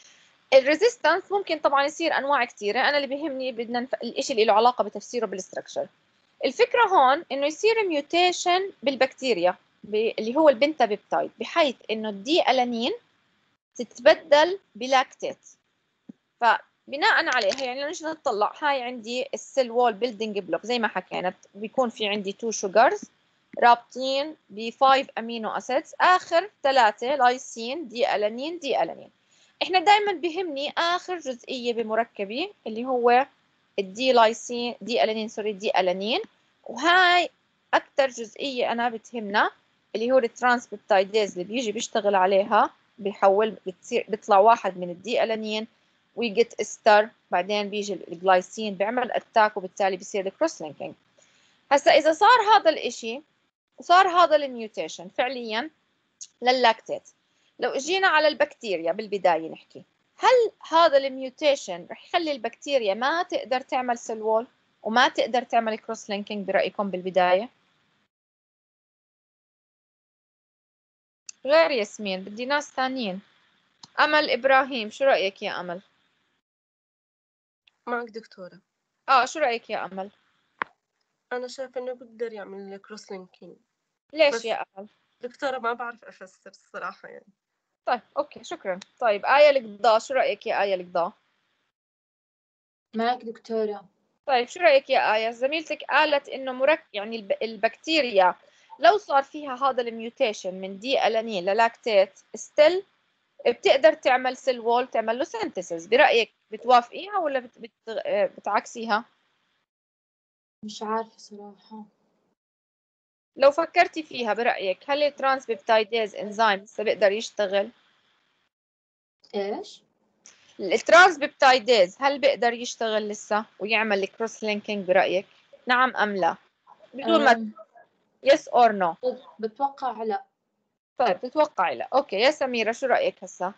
A: الريزيستنس ممكن طبعا يصير انواع كثيره، انا اللي بيهمني بدنا الشيء اللي له علاقه بتفسيره بالستركشر. الفكره هون انه يصير ميوتيشن بالبكتيريا اللي هو البنتا بيبتايد، بحيث انه الدي الانين تتبدل بلاكتيت. فبناء عليها يعني لو نجي نطلع، هاي عندي السيل وول بيلدينج بلوك زي ما حكينا، بيكون في عندي 2 شوجرز رابطين ب 5 امينو اسيدز، اخر 3 لايسين دي الانين دي الانين. احنا دائما بيهمني اخر جزئيه بمركبي اللي هو الدي لايسين دي الانين سوري دي الانين، وهاي اكثر جزئيه انا بتهمنا اللي هو الترانس بيبتايديز اللي بيجي بيشتغل عليها، بيحول بيطلع واحد من الدي الانين ويجت استر، بعدين بيجي الجلايسين بيعمل اتاك وبالتالي بيصير الكروس لينكينج. هسا اذا صار هذا الاشي وصار هذا الميوتيشن فعليا للاكتيت، لو اجينا على البكتيريا بالبدايه نحكي، هل هذا الميوتيشن رح يخلي البكتيريا ما تقدر تعمل سيل وول وما تقدر تعمل كروس لينكينج برايكم بالبدايه؟ غير ياسمين، بدي ناس ثانيين. امل ابراهيم، شو رايك يا امل؟
F: معك دكتورة.
A: شو رايك يا امل؟
F: أنا شايفة إنه بقدر يعمل كروس لينكينج.
A: ليش
F: بس
A: يا امل؟
F: دكتورة ما بعرف أفسر الصراحة يعني.
A: طيب اوكي شكرا. طيب آية القضاء، شو رأيك يا آية القضاء؟
B: معك دكتورة.
A: طيب شو رأيك يا آية؟ زميلتك قالت إنه يعني البكتيريا لو صار فيها هذا الميوتيشن من دي ألانين للاكتيت ستيل بتقدر تعمل سيل وول، تعمل له سينثيسيس. برأيك بتوافقيها ولا بتعكسيها؟
B: مش عارفة صراحة.
A: لو فكرتي فيها برأيك هل الترانس بيبتايديز انزيم لسه بيقدر يشتغل؟
B: ايش؟
A: الترانس بيبتايديز هل بيقدر يشتغل لسه ويعمل الكروس لينكينج برأيك؟ نعم أم لا؟ بدون ما yes or no.
B: بتوقع لا.
A: طيب تتوقعي لا. اوكي يا سميرة، شو رأيك هسا؟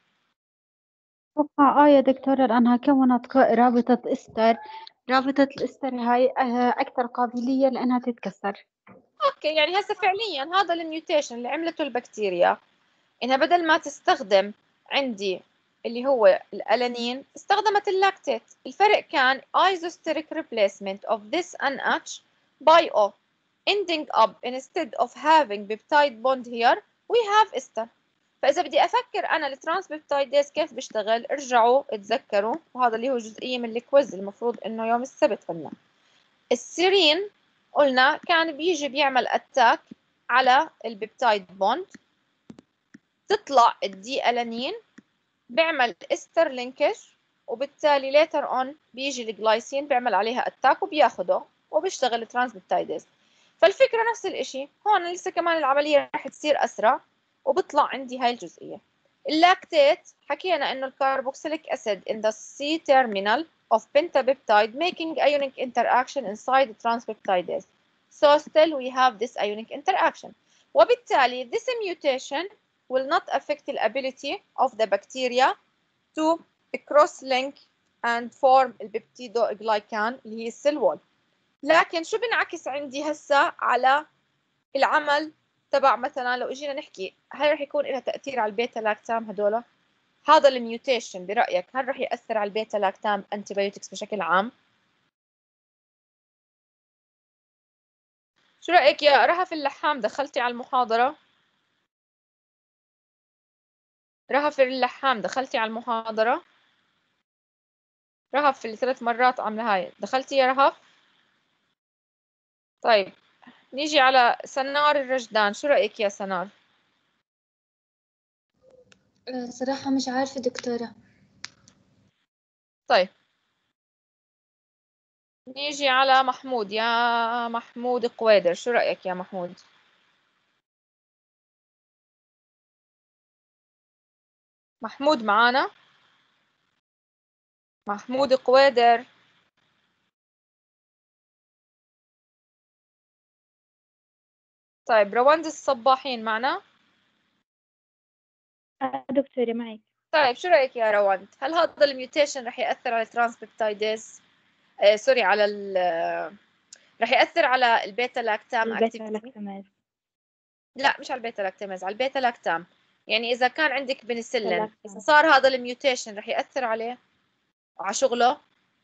E: أتوقع يا دكتورة لأنها كونت رابطة إستر. رابطة الإستر هاي أكثر قابلية لأنها تتكسر.
A: اوكي يعني هسا فعليا هذا الميوتيشن اللي عملته البكتيريا، انها بدل ما تستخدم عندي اللي هو الألانين استخدمت اللاكتيت. الفرق كان isosteric replacement of this NH by O, ending up instead of having peptide bond here we have ester. فإذا بدي أفكر أنا الترانس بيبتايديز كيف بيشتغل، ارجعوا اتذكروا، وهذا اللي هو جزئية من الكويز المفروض إنه يوم السبت قلنا. السيرين قلنا كان بيجي بيعمل أتاك على البيبتايد بوند، تطلع الدي ألانين بيعمل استر لينكج، وبالتالي ليتر اون بيجي الجلايسين بيعمل عليها اتاك وبياخده وبيشتغل الترانس بيبتايديز. فالفكرة نفس الاشي هون، لسه كمان العملية راح تصير أسرع وبطلع عندي هاي الجزئية. اللاكتيت حكينا إنه الكاربوكسيليك أسيد in the C terminal of pentapeptide making ionic interaction inside the transpeptidase. So still we have this ionic interaction. وبالتالي this mutation will not affect the ability of the bacteria to cross-link and form البيبتيدوغلايكان اللي هي السيل وول. لكن شو بنعكس عندي هسا على العمل تبع، مثلا لو اجينا نحكي هل رح يكون لها تاثير على البيتا لاكتام هدول؟ هذا الميوتيشن برايك هل رح ياثر على البيتا لاكتام انتي بايوتكس بشكل عام؟ شو رايك يا رهف اللحام؟ دخلتي على المحاضره؟ رهف اللحام دخلتي على المحاضره؟ رهف في 3 مرات عامله هاي، دخلتي يا رهف؟ طيب نيجي على سنار الرجدان، شو رايك يا سنار؟
B: صراحة مش عارفة دكتورة.
A: طيب نيجي على محمود، يا محمود قويدر، شو رأيك يا محمود؟ محمود معانا؟ محمود قويدر. طيب روند الصباحين معنا؟
G: دكتورة معك.
A: طيب شو رأيك يا روند؟ هل هذا الميوتيشن رح يأثر على الترانسبيبتايدز؟ سوري على رح يأثر على البيتا لاكتام
G: البيتا
A: اكتيفيتي؟
G: لاكتاميز.
A: لا مش على البيتا لاكتاميز، على البيتا لاكتام. يعني إذا كان عندك بنسلين إذا صار هذا الميوتيشن رح يأثر عليه وعلى شغله؟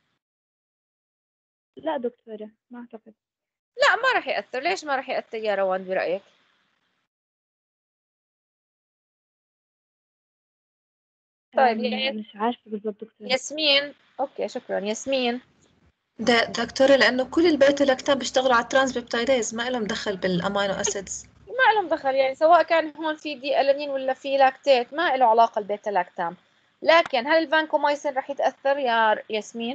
E: لا دكتورة ما أعتقد.
A: لا ما رح يأثر. ليش ما رح يأثر يا روان برأيك؟ طيب يعني
E: مش عارفة بالضبط دكتورة.
A: ياسمين. أوكي شكرا ياسمين.
B: دكتورة لأنه كل البيتا لاكتام بيشتغلوا على الترانس بيبتايديز، ما لهم دخل بالأمينو أسيدز.
A: ما لهم دخل، يعني سواء كان هون في دي ألانين ولا في لاكتيت ما له علاقة البيتا لاكتام. لكن هل الفانكومايسين رح يتأثر يا ياسمين؟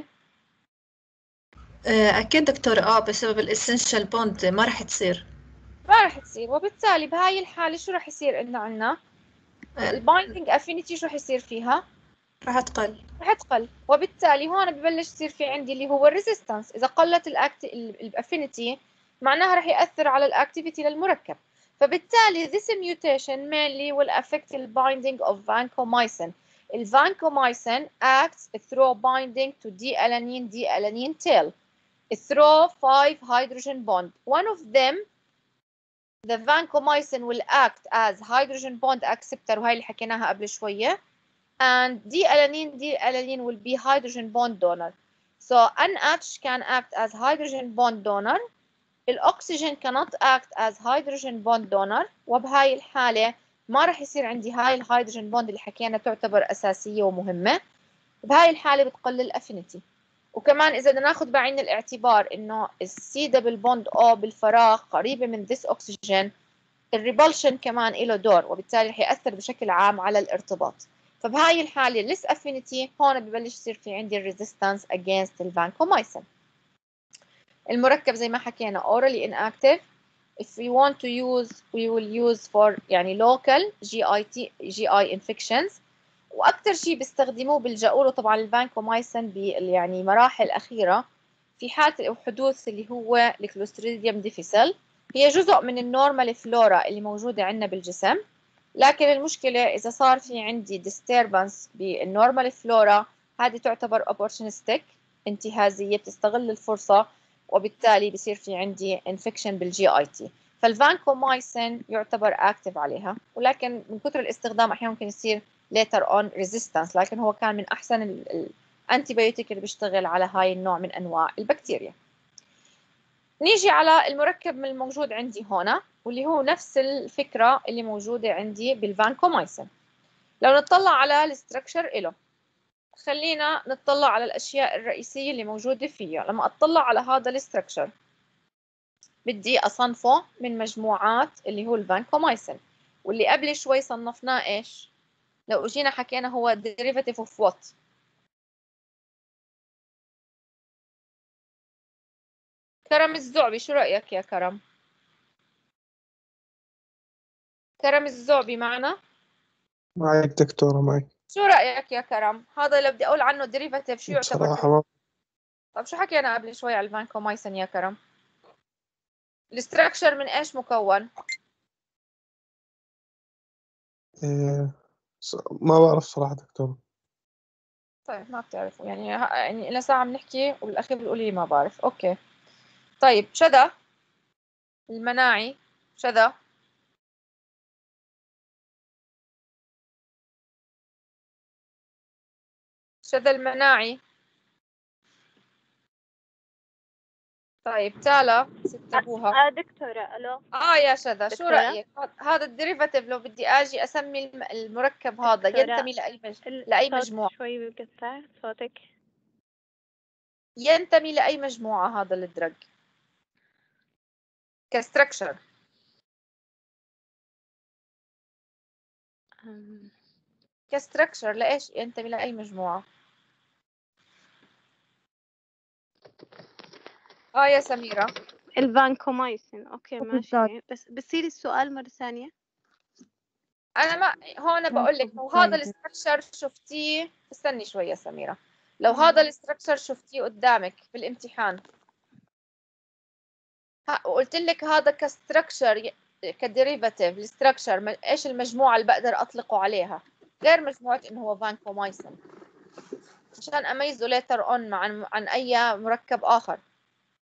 B: أكيد دكتورة بسبب الإسنشال بوند ما رح تصير.
A: ما رح تصير، وبالتالي بهاي الحالة شو رح يصير عندنا؟ البايندينج افينيتي شو رح يصير فيها؟
B: رح تقل.
A: رح تقل، وبالتالي هون ببلش يصير في عندي اللي هو الريزيستنس. إذا قلت الافينيتي معناها رح يأثر على الاكتيفيتي للمركب. فبالتالي this mutation mainly will affect the binding of vancomycin. Vancomycin acts through binding to D-alanine tail through 5 hydrogen bond. One of them, the vancomycin, will act as hydrogen bond acceptor، وهي اللي حكيناها قبل شوية. And D-alanine will be hydrogen bond donor. So NH can act as hydrogen bond donor. الأكسجين cannot act as hydrogen bond donor، وبهاي الحالة ما رح يصير عندي هاي الهيدروجين بوند اللي حكينا تعتبر أساسية ومهمة. بهاي الحالة بتقل الافينيتي. وكمان إذا بدنا ناخذ بعين الاعتبار إنه السي دبل بوند أو بالفراغ قريبة من this oxygen، الريبلشن كمان له دور، وبالتالي رح يأثر بشكل عام على الارتباط. فبهاي الحالة less affinity هون ببلش يصير في عندي resistance against الفانكومايسين. المركب زي ما حكينا orally inactive. If we want to use we will use for يعني local GI infections. واكثر شيء بيستخدموه بيلجأوا له طبعا الفانكومايسين يعني مراحل اخيره في حاله حدوث اللي هو الكلوستريديوم ديفيسل. هي جزء من النورمال فلورا اللي موجوده عندنا بالجسم، لكن المشكله اذا صار في عندي disturbance بالنورمال فلورا هذه تعتبر opportunistic، انتهازيه، بتستغل الفرصه، وبالتالي بصير في عندي انفكشن بالجي اي تي. فالفانكومايسين يعتبر اكتف عليها، ولكن من كثر الاستخدام احيانا ممكن يصير later on resistance، لكن هو كان من احسن الانتيبيوتيك اللي بيشتغل على هاي النوع من انواع البكتيريا. نيجي على المركب الموجود عندي هنا، واللي هو نفس الفكره اللي موجوده عندي بالفانكومايسين. لو نطلع على الاستراكشر له، خلينا نطلع على الاشياء الرئيسيه اللي موجوده فيها. لما اطلع على هذا الاستراكشر بدي اصنفه من مجموعات اللي هو الفانكومايسين، واللي قبل شوي صنفناه ايش؟ لو اجينا حكينا هو derivative of what؟ كرم الزعبي، شو رأيك يا كرم؟ كرم الزعبي معنا؟
G: معك دكتورة معك.
A: شو رأيك يا كرم؟ هذا اللي بدي أقول عنه derivative شو يعتبر؟
G: بصراحة
A: طب شو حكينا قبل شوي على الفانكومايسين يا كرم؟ الاستراكشر من ايش مكون؟
G: ما بعرف صراحة دكتورة.
A: طيب ما بتعرفوا يعني لنا ساعة بنحكي وبالأخير بتقولي لي ما بعرف. أوكي طيب شذا المناعي، شذا المناعي. طيب تالا ست ابوها.
E: دكتورة الو.
A: يا شذا شو رأيك؟ هذا الديريفاتيف لو بدي اجي اسمي المركب هذا ينتمي لاي مجموعة؟
E: شوي بيقطع صوتك.
A: ينتمي لاي مجموعة هذا الدرج كستركشر؟ كستركشر لايش ينتمي لاي مجموعة؟ يا سميرة.
E: الفانكومايسين. اوكي ماشي، بس بصير السؤال مرة ثانية.
A: انا ما هون بقول لك لو هذا الاستراكشر شفتيه، استني شويه سميره، لو هذا الاستراكشر شفتيه قدامك بالامتحان وقلت لك هذا كستراكشر كديريفاتيف الاستراكشر، ايش المجموعه اللي بقدر اطلقه عليها غير مجموعه انه هو فانكومايسين عشان اميزه ليتر اون عن اي مركب اخر؟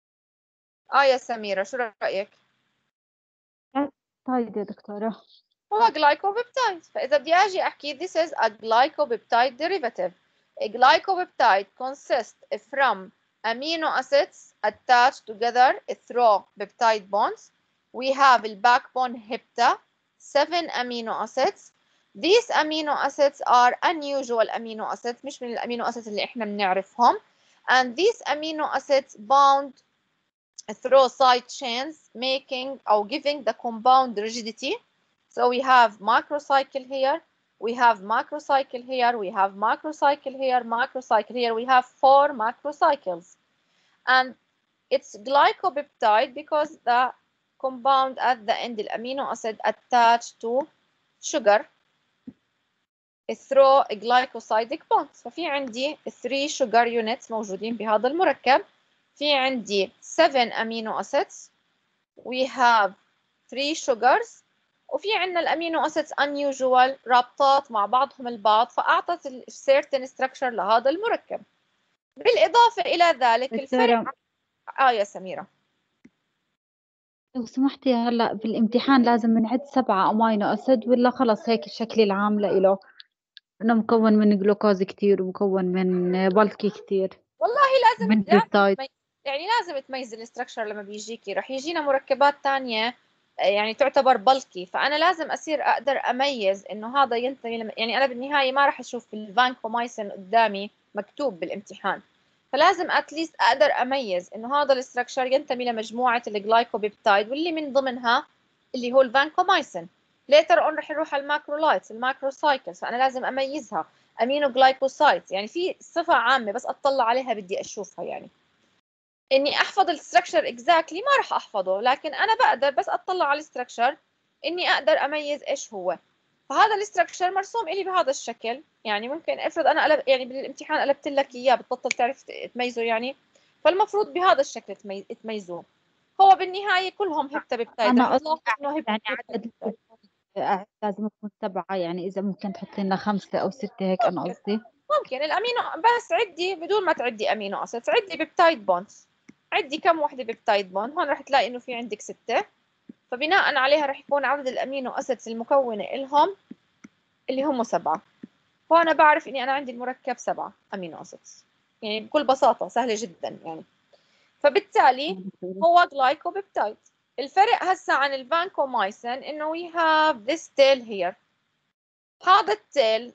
A: يا سميره شو رايك؟
E: طيب يا دكتورة.
A: هو glycopeptide. فإذا بدي أجي أحكي this is a glycopeptide derivative. A glycopeptide consists from amino acids attached together through peptide bonds. We have the backbone hepta, 7 amino acids. These amino acids are unusual amino acids, مش من الامينو acids اللي احنا بنعرفهم. And these amino acids bound through side chains, making or giving the compound rigidity. So we have macrocycle here, we have macrocycle here, we have macrocycle here, macrocycle here. We have 4 macrocycles. And it's glycopeptide because the compound at the end, the amino acid attached to sugar through a glycosidic bonds. ففي عندي 3 sugar units موجودين بهذا المركب. في عندي 7 amino acids. We have 3 sugars. وفي عندنا الامينو acids unusual رابطات مع بعضهم البعض فأعطت certain structure لهذا المركب. بالإضافة إلى ذلك الفرق يا سميرة
E: لو سمحتي هلا بالامتحان لازم نعد 7 امينو اسيد ولا خلص هيك الشكل العام له انه مكون من جلوكوز كتير ومكون من بالكي كتير؟
A: والله لازم يعني لازم تميز الاستراكشر. لما بيجيكي رح يجينا مركبات تانية يعني تعتبر بلكي، فأنا لازم أصير أقدر أميز إنه هذا ينتمي يعني أنا بالنهاية ما رح أشوف الفانكومايسين قدامي مكتوب بالامتحان، فلازم اتليست أقدر أميز إنه هذا الاستراكشر ينتمي لمجموعة الجلايكوبيبتايد واللي من ضمنها اللي هو الفانكومايسين. ليتر اون رح نروح على الماكرولايتس الماكروسايكلز، فأنا لازم أميزها. أمينو جلايكوسايتس يعني في صفة عامة بس أطلع عليها بدي أشوفها. يعني اني احفظ الستراكشر اكزاكتلي ما راح احفظه، لكن انا بقدر بس اطلع على الستراكشر اني اقدر اميز ايش هو. فهذا الستراكشر مرسوم لي بهذا الشكل. يعني ممكن افرض انا يعني بالامتحان قلبت لك اياه بتبطل تعرف تميزه يعني، فالمفروض بهذا الشكل تميزوه. هو بالنهايه كلهم هبتابيبتايد.
E: انا يعني عدد لازم يكون 7، يعني اذا ممكن تحطي لنا 5 أو 6 هيك انا قصدي.
A: ممكن الامينو بس عدي بدون ما تعدي امينو اسيدز، عدي بيبتايد بونز. عدي كم وحده بيبتايد بوند. هون رح تلاقي انه في عندك 6، فبناء عليها رح يكون عدد الامينو اسيدز المكونه لهم اللي هم 7. فانا بعرف اني انا عندي المركب 7 امينو اسيدز، يعني بكل بساطه سهله جدا يعني. فبالتالي هو جلايكوبيبتايد. الفرق هسه عن الفانكومايسين انه we have this tail here. هذا التيل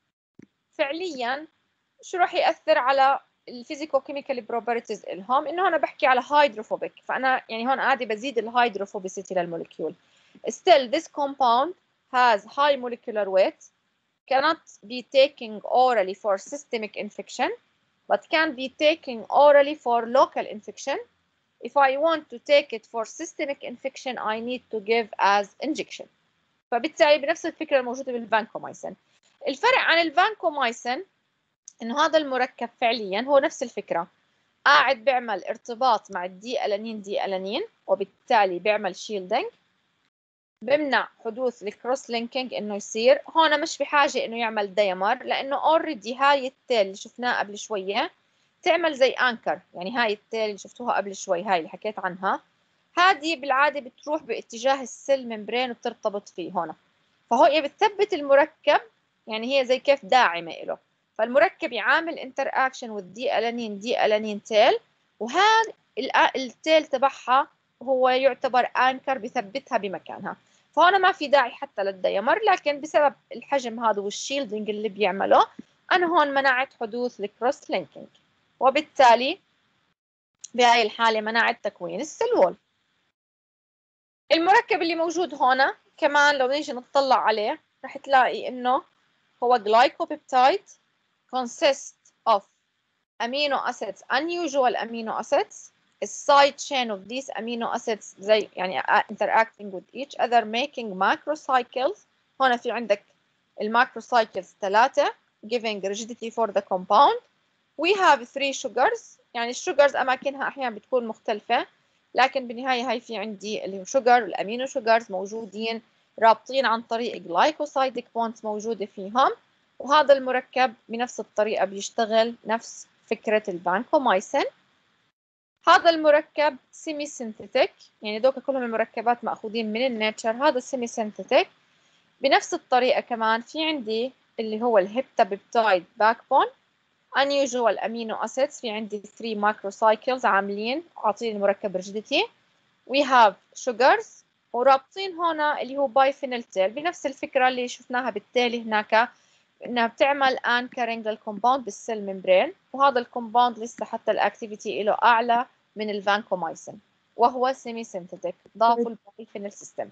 A: فعليا شو راح ياثر على الفيزيكوكيميكال بروبرتيز لهم؟ انه انا بحكي على هيدروفوبيك، فانا يعني هون قاعده بزيد الهيدروفوبيسيتي للموليكيول. Still this compound has high molecular weight, cannot be taken orally for systemic infection, but can be taken orally for local infection. If I want to take it for systemic infection, I need to give as injection. فبالتالي بنفس الفكرة الموجودة بالفانكومايسين. الفرق عن الفانكومايسين إنه هذا المركب فعليا هو نفس الفكرة، قاعد بيعمل ارتباط مع الدي ألانين وبالتالي بيعمل شيلدينج، بمنع حدوث الكروس لينكينج انه يصير. هون مش بحاجه انه يعمل دايمر لانه اوريدي هاي التيل اللي شفناه قبل شويه تعمل زي انكر. يعني هاي التيل اللي شفتوها قبل شوي هاي اللي حكيت عنها، هذه بالعاده بتروح باتجاه السيل ممبرين وبترتبط فيه هون، فهي بتثبت المركب. يعني هي زي كيف داعمه له، فالمركب يعامل انتر اكشن والدي الانين تيل، وهذا التيل تبعها هو يعتبر انكر بثبتها بمكانها. فهون ما في داعي حتى للديمر، لكن بسبب الحجم هذا والشيلدنج اللي بيعمله انا هون منعت حدوث الكروس لينكينج، وبالتالي بهاي الحاله منعت تكوين السيل وول. المركب اللي موجود هون كمان لو نيجي نطلع عليه رح تلاقي انه هو glycopeptide consists of amino acids, unusual amino acids. A side chain of these amino acids زي يعني interacting with each other making macrocycles. هنا في عندك الماكروسايكلز 3 giving rigidity for the compound. We have 3 sugars. يعني الشوجرز أماكنها أحيانا بتكون مختلفة، لكن بالنهاية هاي في عندي اللي هو شوجر والأمينو شوجرز موجودين رابطين عن طريق glycosidic bonds موجودة فيهم. وهذا المركب بنفس الطريقة بيشتغل نفس فكرة الفانكومايسين. هذا المركب سيمي سينثيتيك، يعني دوك كلهم المركبات مأخوذين من الناتشر. هذا سيمي سينثيتيك بنفس الطريقة كمان في عندي اللي هو الهيبتابيبتايد باك بون unusual amino acids. في عندي 3 macrocycles عاملين عاطين المركب rigidity. we have sugars ورابطين هنا اللي هو بايفينيل تيل بنفس الفكرة اللي شفناها بالتالي هناك، انها بتعمل anchoring للكومباوند بالسيل ممبرين، وهذا الكومباوند لسه حتى الاكتيفيتي له اعلى من الفانكومايسين وهو سيمي سينثيتيك ضافوا البايفينيل سيستم.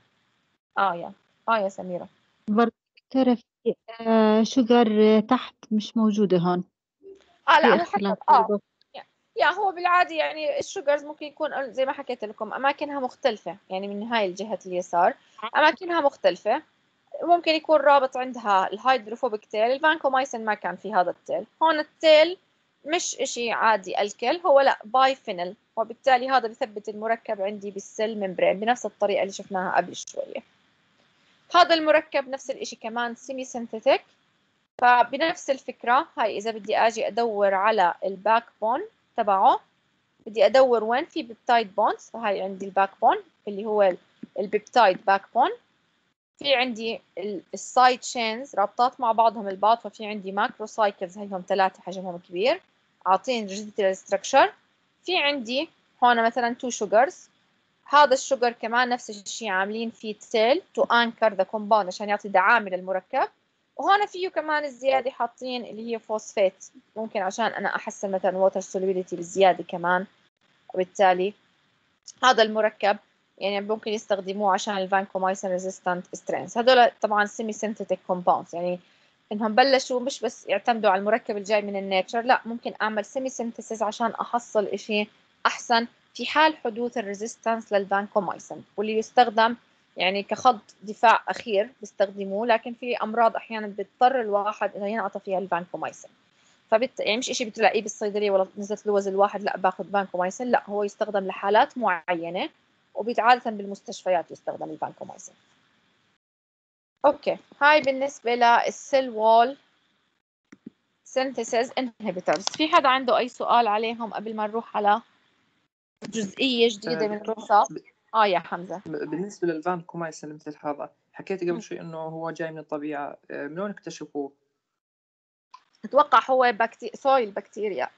A: يا سميرة.
E: برضه دكتورة في شجر تحت مش موجودة هون.
A: لا
E: في
A: هو
E: اختلاف
A: حتى
E: برضه.
A: هو بالعادي يعني الشوجرز ممكن يكون زي ما حكيت لكم اماكنها مختلفة، يعني من هاي الجهة اليسار اماكنها مختلفة. ممكن يكون رابط عندها الهيدروفوبيك تيل، الفانكومايسين ما كان في هذا التيل. هون التيل مش اشي عادي الكل، هو لا بايفينل، وبالتالي هذا بثبت المركب عندي بالسيل ممبرين بنفس الطريقة اللي شفناها قبل شوية. هذا المركب نفس الاشي كمان سيمي سينثيتيك، فبنفس الفكرة هاي إذا بدي أجي أدور على الباك بون تبعه بدي أدور وين في بيبتايد بونز، فهاي عندي الباك بون اللي هو البيبتايد باك بون. في عندي السايد تشينز رابطات مع بعضهم البعض، ففي عندي ماكرو سايكلز هيهم 3 حجمهم كبير عاطين ريجيديتي للستركشر. في عندي هون مثلا 2 شوجرز، هذا الشوجر كمان نفس الشيء عاملين فيه تيل تو انكر ذا كومباوند عشان يعطي دعامه للمركب. وهون فيه كمان الزياده حاطين اللي هي فوسفات، ممكن عشان انا احسن مثلا ووتر سوليبيليتي بالزياده كمان، وبالتالي هذا المركب يعني ممكن يستخدموه عشان الفانكومايسين ريزيستنت سترينز. هذول طبعا سيمي سينثيتيك كومباوندز، يعني انهم بلشوا مش بس يعتمدوا على المركب الجاي من النيتشر، لا ممكن اعمل سيمي سينثيسيس عشان احصل اشي احسن في حال حدوث الريزيستنس للفانكومايسين، واللي يستخدم يعني كخط دفاع اخير بيستخدموه، لكن في امراض احيانا بيضطر الواحد انه ينعطى فيها الفانكومايسين. يعني مش شيء بتلاقيه بالصيدليه ولا نزلت له وزن الواحد لا باخذ فانكومايسين، لا هو يستخدم لحالات معينه، وبيتعادة بالمستشفيات يستخدم الفانكومايسين. اوكي، هاي بالنسبه للسيل وول سينثيسيس انهبيتورز. في حدا عنده اي سؤال عليهم قبل ما نروح على جزئيه جديده من النظام؟ يا حمزه.
C: بالنسبه للفانكومايسين مثل هذا حكيت قبل شوي انه هو جاي من الطبيعه، من وين اكتشفوه؟
A: اتوقع هو سويل بكتيريا.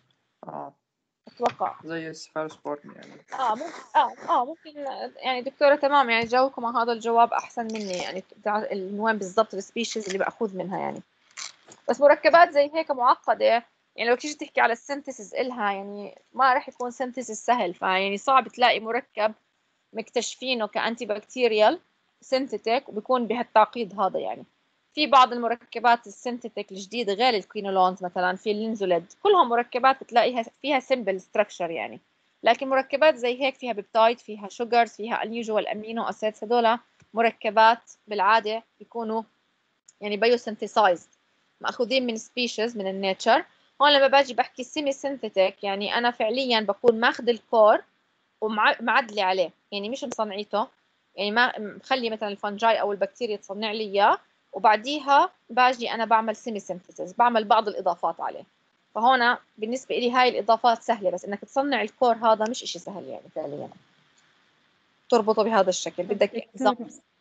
A: اتوقع
C: زي السباروسبورم يعني.
A: ممكن يعني دكتوره تمام، يعني جاوبكم على هذا الجواب احسن مني، يعني وين بالضبط السبيشيز اللي باخذ منها يعني. بس مركبات زي هيك معقده، يعني لو تيجي تحكي على السنتسز إلها يعني ما راح يكون سنتسز سهل، فيعني صعب تلاقي مركب مكتشفينه كأنتي بكتيريال سنتيتك وبيكون بهالتعقيد هذا. يعني في بعض المركبات السنتيتك الجديدة غير الكوينولونز، مثلا في اللينزوليد، كلهم مركبات بتلاقيها فيها سمبل ستراكشر يعني. لكن مركبات زي هيك فيها بيبتايد، فيها شوجرز، فيها unusual امينو اسيدز، هذول مركبات بالعادة بيكونوا يعني بايوسنتيسايزد، مأخوذين من سبيشيز من النيتشر. هون لما باجي بحكي سيمي سينثيتك يعني انا فعليا بكون ماخذ الكور ومعدلة عليه، يعني مش مصنعيته، يعني ما مخلي مثلا الفنجاي او البكتيريا تصنع لي اياه، وبعديها باجي انا بعمل سيمي سينثيسيس، بعمل بعض الاضافات عليه. فهون بالنسبه لي هاي الاضافات سهله، بس انك تصنع الكور هذا مش اشي سهل يعني فعليا تربطه بهذا الشكل، بدك نظام.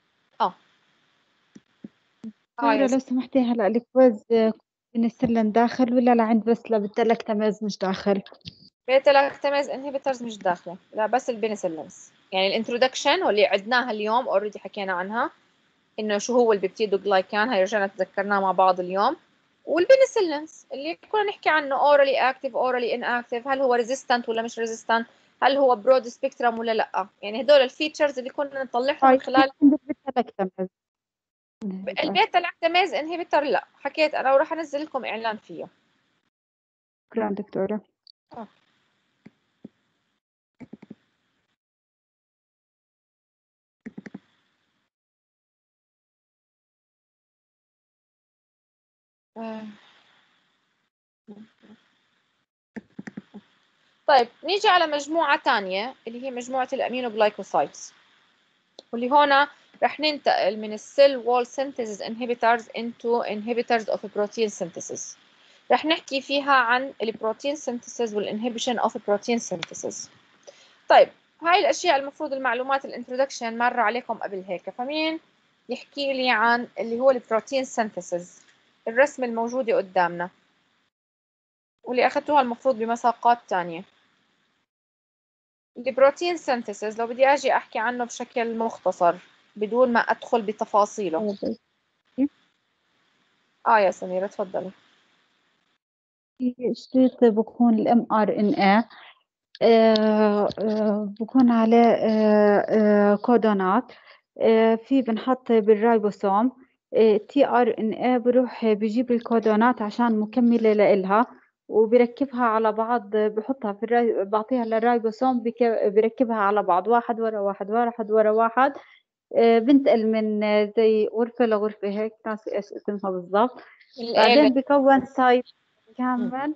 E: دكتورة لو سمحتي هلا الكويز بنستلم داخل ولا لعند بس بالتلكتماز مش داخل؟
A: بيتا لاكتاميز انهبيترز مش داخله، لا بس البنسلينز، يعني الانترودكشن واللي عدناها اليوم اوريدي حكينا عنها، انه شو هو البيبتيدوغلايكان، هاي رجعنا تذكرناه مع بعض اليوم. والبنسلينز اللي كنا نحكي عنه اورالي اكتيف اورالي ان اكتيف، هل هو ريزيستنت ولا مش ريزيستنت، هل هو برود سبيكترم ولا لا، يعني هدول الفيتشرز اللي كنا نطلعهم من خلال
E: بالتلكتماز.
A: البيتا لاكتاميز انهبيتر. لا حكيت انا وراح انزل لكم اعلان فيه.
E: شكرا دكتورة.
A: طيب نيجي على مجموعة تانية اللي هي مجموعة الأمينوغلايكوسايدز، واللي هنا رح ننتقل من السيل وول سينثيسيس inhibitors into inhibitors of protein synthesis. رح نحكي فيها عن البروتين synthesis والinhibition of protein synthesis. طيب هاي الأشياء المفروض المعلومات الانترودكشن مرة عليكم قبل هيك، فمين يحكي لي عن اللي هو البروتين سينثيسيس، الرسمة الموجودة قدامنا واللي أخذتوها المفروض بمساقات تانية. البروتين سينثيسيس لو بدي أجي أحكي عنه بشكل مختصر بدون ما أدخل بتفاصيله. يا سميرة تفضلي.
E: الشريط بكون ال mRNA بكون عليه كودونات، في بنحط بالرايبوسوم tRNA بروح بجيب الكودونات عشان مكملة لإلها وبركبها على بعض، بحطها في بعطيها للرايبوسوم بركبها على بعض واحد ورا واحد واحد ورا واحد، بنتقل من زي غرفة لغرفة هيك، ناسي ايش اسمها بالضبط. بعدين بكون سايت كامل،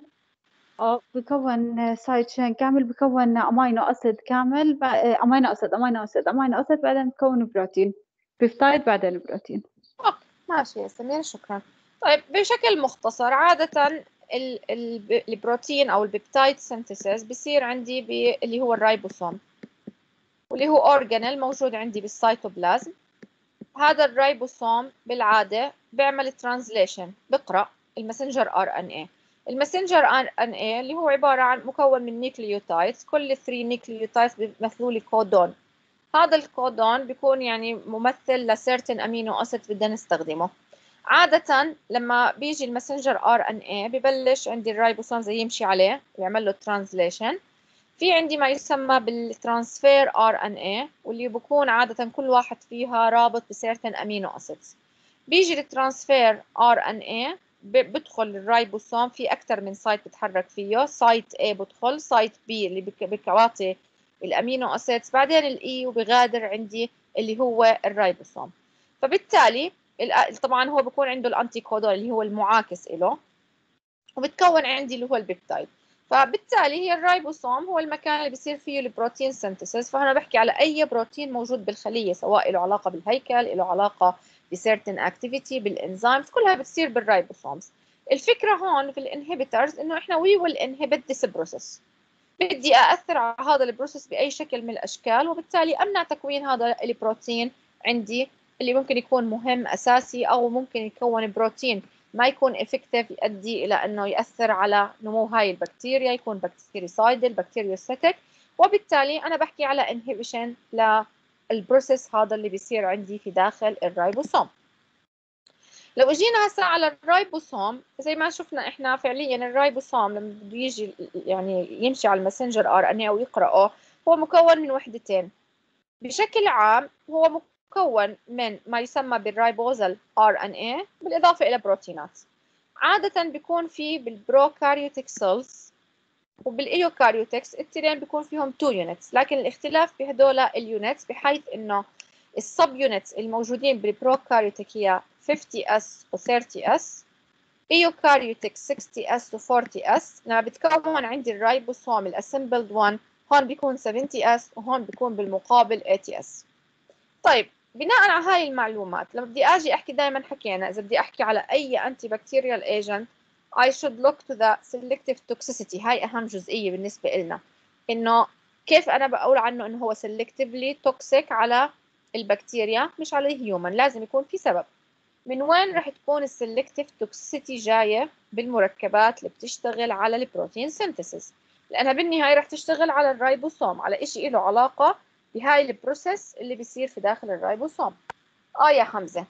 E: بكون سايد شين كامل، بكون امينو اسيد كامل، امينو اسيد بعدين بكون بروتين بيبتايد بعدين بروتين.
A: ماشي يا سمير، شكرا. طيب بشكل مختصر، عادة البروتين او البيبتايد سينثيسيس بصير عندي اللي هو الرايبوسوم، واللي هو اورجانيل موجود عندي بالسيتوبلازم. هذا الرايبوسوم بالعادة بيعمل ترانزليشن، بقرأ المسنجر RNA. المسنجر RNA اللي هو عبارة عن مكون من نيوكليوتايدز، كل 3 نيوكليوتايدز بيمثلوا لي كودون. هذا الكودون بيكون يعني ممثل لسيرتن امينو اسيد بدنا نستخدمه. عادة لما بيجي المسنجر RNA ببلش عندي الرايبوسوم زي يمشي عليه ويعمل له ترانزليشن. في عندي ما يسمى بالترانسفير RNA، واللي بكون عادة كل واحد فيها رابط بسيرتن امينو اسيدز. بيجي الترانسفير RNA بدخل الرايبوسوم في اكثر من سايت بتحرك فيه. سايت A بدخل، سايت B اللي بكواطي الامينو اسيدز، بعدين الاي وبغادر عندي اللي هو الرايبوسوم. فبالتالي طبعا هو بكون عنده الانتي كودون اللي هو المعاكس له، وبتكون عندي اللي هو البيبتايد. فبالتالي هي الرايبوسوم هو المكان اللي بيصير فيه البروتين سينثيسيس. فانا بحكي على اي بروتين موجود بالخليه، سواء له علاقه بالهيكل، له علاقه بسيرتن اكتيفيتي بالانزيمز، كلها بتصير بالرايبوسومز. الفكره هون في الانهبيترز انه احنا وي ويل انهبت ذيس بروسيس، بدي أأثر على هذا البروسيس بأي شكل من الأشكال، وبالتالي أمنع تكوين هذا البروتين عندي اللي ممكن يكون مهم أساسي، أو ممكن يكون بروتين ما يكون effective يؤدي إلى أنه يأثر على نمو هاي البكتيريا، يكون بكتيريسايدل بكتيريوستاتيك. وبالتالي أنا بحكي على inhibition للبروسيس هذا اللي بيصير عندي في داخل الرايبوسوم. لو اجينا هسه على الرايبوسوم، زي ما شفنا احنا فعليا الرايبوسوم لما بده يجي يعني يمشي على المسنجر RNA او يقراه، هو مكون من وحدتين. بشكل عام هو مكون من ما يسمى بالرايبوزال RNA بالاضافه الى بروتينات. عاده بيكون في بالبروكاريوتيك سيلز وبالايوكاريوتكس التنين بيكون فيهم 2 يونتس، لكن الاختلاف بهدول اليونتس بحيث انه السب يونتس الموجودين بالبروكاريوتيك هي 50S و 30S، ايوكاريوتيك 60S و 40S. لما بتكون عندي الرايبوسوم الاسمبلد 1 هون بيكون 70S وهون بيكون بالمقابل 80S. طيب بناء على هاي المعلومات لما بدي اجي احكي، دائما حكينا اذا بدي احكي على اي انتي بكتيريال ايجنت I should look to the selective toxicity. هاي اهم جزئيه بالنسبه لنا، انه كيف انا بقول عنه انه هو selectively toxic على البكتيريا مش على الهيومن. لازم يكون في سبب. من وين رح تكون السلكتيف توكسيسيتي جايه؟ بالمركبات اللي بتشتغل على البروتين سينثيسيس، لانها بالنهايه رح تشتغل على الرايبوسوم، على شيء له علاقه بهاي البروسيس اللي بيصير في داخل الرايبوسوم. يا حمزه.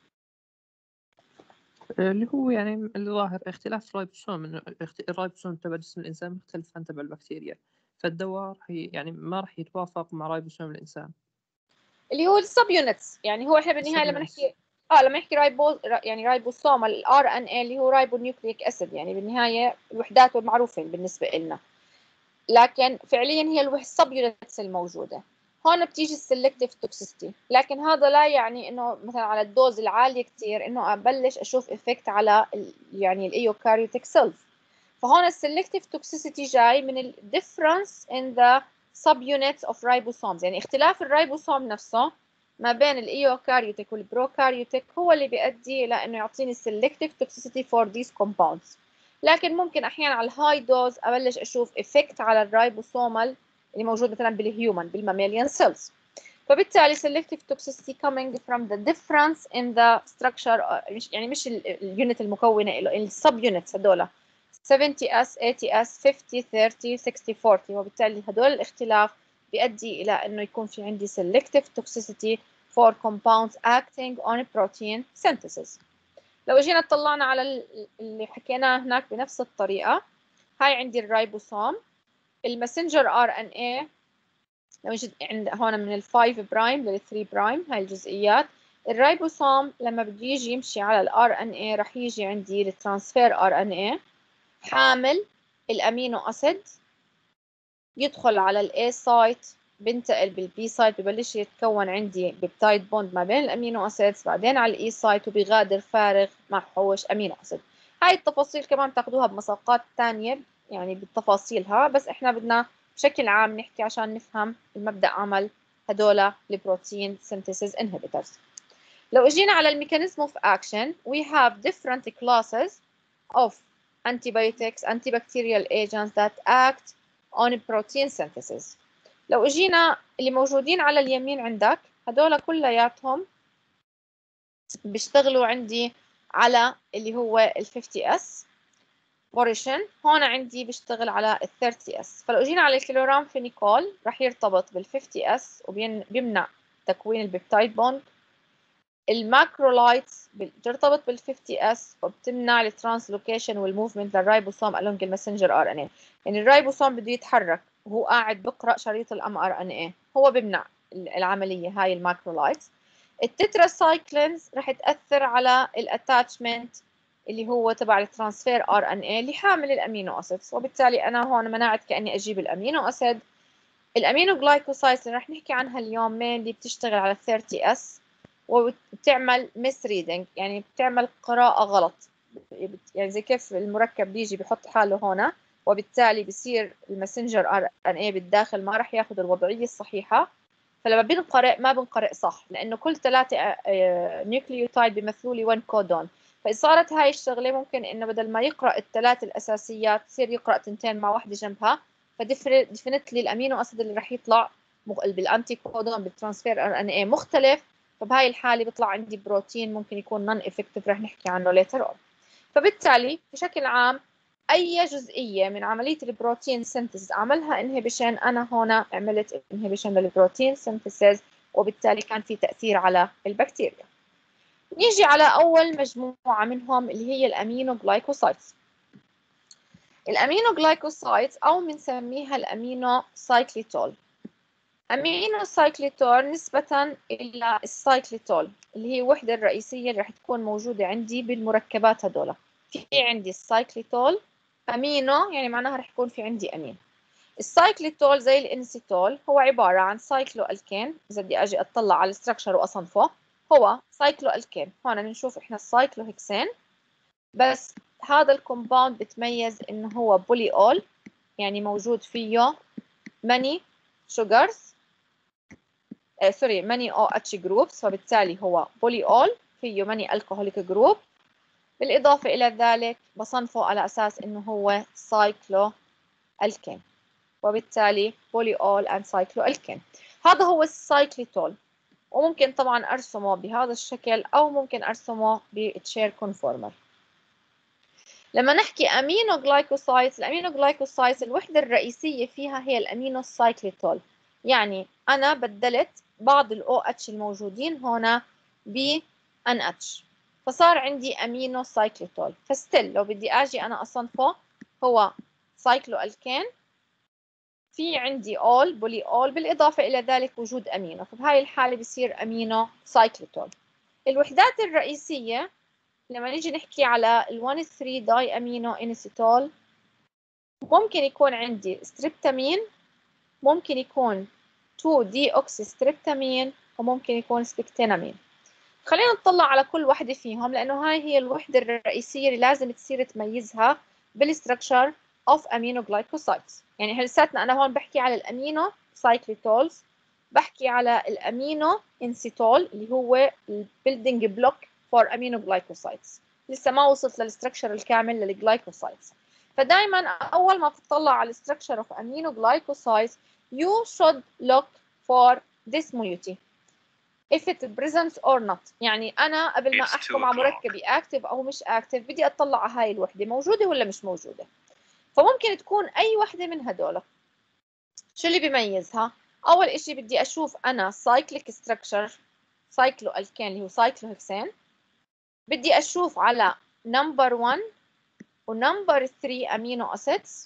C: اللي هو يعني الظاهر اختلاف الرايبوسوم، الرايبوسوم تبع جسم الإنسان مختلف عن تبع البكتيريا، فالدواء يعني ما راح يتوافق مع رايبوسوم الإنسان
A: اللي هو السب يونتس. يعني هو احنا بالنهايه لما نحكي لما نحكي يعني رايبوسوم RNA اللي هو رايبو نيوكليك اسيد، يعني بالنهايه الوحدات معروفه بالنسبه لنا، لكن فعليا هي السب يونتس الموجوده. هون بتيجي السلكتيف توكسيستي، لكن هذا لا يعني انه مثلا على الدوز العاليه كثير انه ابلش اشوف افكت على يعني الايوكاريوتيك سيلز. فهون السلكتيف توكسيسيتي جاي من الديفرنس ان ذا سب يونتس اوف رايبوسومز، يعني اختلاف الرايبوسوم نفسه ما بين الايوكاريوتيك والبروكاريوتيك هو اللي بيؤدي الى انه يعطيني السلكتيف توكسيسيتي فور ذيس كومباوندز. لكن ممكن احيانا على الهاي دوز ابلش اشوف افكت على الرايبوسومال اللي موجود مثلا بالهيومن بالماميليان سيلز. فبالتالي selective toxicity coming from the difference in the structure مش اليونت المكونة له السب يونتس هدول 70S 80S 50 30 60 40 وبالتالي هدول الاختلاف بيؤدي إلى إنه يكون في عندي selective toxicity for compounds acting on protein synthesis. لو جينا طلعنا على اللي حكيناه هناك بنفس الطريقة، هاي عندي الرايبوسوم، الماسنجر RNA موجود عند هون من ال 5 برايم لل 3 برايم، هاي الجزئيات. الرايبوسوم لما بده يجي يمشي على ال RNA راح يجي عندي الترانسفير RNA حامل الامينو اسيد، يدخل على الاي سايت، بنتقل بالبي سايت، ببلش يتكون عندي بيبتايد بوند ما بين الامينو اسيدز، بعدين على الاي سايت وبيغادر فارغ ما حوش امينو اسيد. هاي التفاصيل كمان تاخذوها بمساقات ثانيه يعني بالتفاصيلها، بس احنا بدنا بشكل عام نحكي عشان نفهم المبدأ عمل هدول البروتين synthesis inhibitors. لو اجينا على الميكانيزم of action we have different classes of antibiotics antibacterial agents that act on protein synthesis. لو اجينا اللي موجودين على اليمين عندك هدول كلياتهم بيشتغلوا عندي على اللي هو ال 50S بوريشن، هون عندي بيشتغل على ال 30S. فلو اجينا على الكلورامفينيكول راح يرتبط بال 50S وبيمنع تكوين البيبتايد بوند. الماكرولايتس بترتبط بال 50S وبتمنع الترانسلوكيشن والموفمنت للرايبوسوم along الماسنجر RNA. يعني الرايبوسوم بده يتحرك وهو قاعد بقرأ شريط mRNA، هو بيمنع العملية هاي الماكرولايتس. التتراسايكلينز رح تأثر على الاتاتشمنت اللي هو تبع الترانسفير RNA اللي حامل الامينو اسيدز، وبالتالي انا هون منعت كأني اجيب الامينو اسيد. الامينو جلايكوسايدز اللي رح نحكي عنها اليوم مينلي بتشتغل على 30S وبتعمل مس ريدنج، يعني بتعمل قراءة غلط، يعني زي كيف المركب بيجي بيحط حاله هنا وبالتالي بصير الماسنجر RNA بالداخل ما راح ياخذ الوضعية الصحيحة، فلما بنقرأ ما بنقرأ صح لأنه كل 3 نيوكليوتايد بيمثلوا لي 1 كودون. فإذا صارت هاي الشغلة ممكن إنه بدل ما يقرأ ال3 الأساسيات يصير يقرأ 2 مع واحدة جنبها، فديفنتلي الأمينو أسيد اللي راح يطلع بالأنتي كودون بالترانسفير RNA مختلف، فبهاي الحالة بيطلع عندي بروتين ممكن يكون نون افكتيف رح نحكي عنه later on. فبالتالي بشكل عام أي جزئية من عملية البروتين سينثيسيس عملها انهبيشن، أنا هنا عملت انهبيشن للبروتين سينثيسيس وبالتالي كان في تأثير على البكتيريا. نيجي على أول مجموعة منهم اللي هي الأمينو جلايكوسايدز. الأمينو جلايكوسايدز أو بنسميها الأمينو سايكليتول. أمينو سايكليتول نسبة إلى السايكليتول اللي هي وحدة الرئيسية اللي رح تكون موجودة عندي بالمركبات هدول. في عندي السايكليتول أمينو يعني معناها رح يكون في عندي أمين. السايكليتول زي الانسيتول هو عبارة عن سايكلو ألكين، إذا بدي أجي أطلع على الستركشر وأصنفه هو سايكلو ألكين. هون بنشوف إحنا السايكلو هكسين، بس هذا الكومباوند بتميز إنه هو بولي أول، يعني موجود فيه many sugars many OH groups، فبالتالي هو بولي أول فيه many alcoholic group. بالإضافة إلى ذلك بصنفه على أساس إنه هو سايكلو ألكين، وبالتالي بولي أول and سايكلو ألكين. هذا هو السايكليتول، وممكن طبعا أرسمه بهذا الشكل أو ممكن أرسمه بتشير كونفورمر. لما نحكي أمينو جلايكوسايدز، الأمينو جلايكوسايدز الوحدة الرئيسية فيها هي الأمينو سايكليتول، يعني أنا بدلت بعض ال OH الموجودين هنا ب NH فصار عندي أمينو سايكليتول. فستيل لو بدي أجي أنا أصنفه هو سايكلو ألكين، في عندي أول بولي أول بالإضافة إلى ذلك وجود أمينو، فبهاي الحالة بصير أمينو سايكليتول. الوحدات الرئيسية لما نيجي نحكي على ال 1,3 داي أمينو إنسيتول ممكن يكون عندي ستريبتامين، ممكن يكون 2 دي أوكسي ستريبتامين، وممكن يكون سبكتينامين. خلينا نطلع على كل وحدة فيهم لأنه هاي هي الوحدة الرئيسية اللي لازم تصير تميزها بالستركشر of aminoglycosides. يعني لساتنا أنا هون بحكي على الأمينو سايكليتولز، بحكي على الأمينو إنسيتول اللي هو البيلدينج بلوك for aminoglycosides، لسه ما وصلت للستركشر الكامل للجلايكوسايدز. فدائما أول ما تطلع على الستركشر of aminoglycosides you should look for this moiety if it presents or not. يعني أنا قبل ما أحكم على مركبي active أو مش active بدي أطلع على هاي الوحدة موجودة ولا مش موجودة. فممكن تكون أي وحدة من هدول. شو اللي بيميزها؟ أول إشي بدي أشوف أنا cyclic structure سايكلو الكين اللي هو سايكلوهكسين. بدي أشوف على number 1 و number 3 أمينو أسيدز.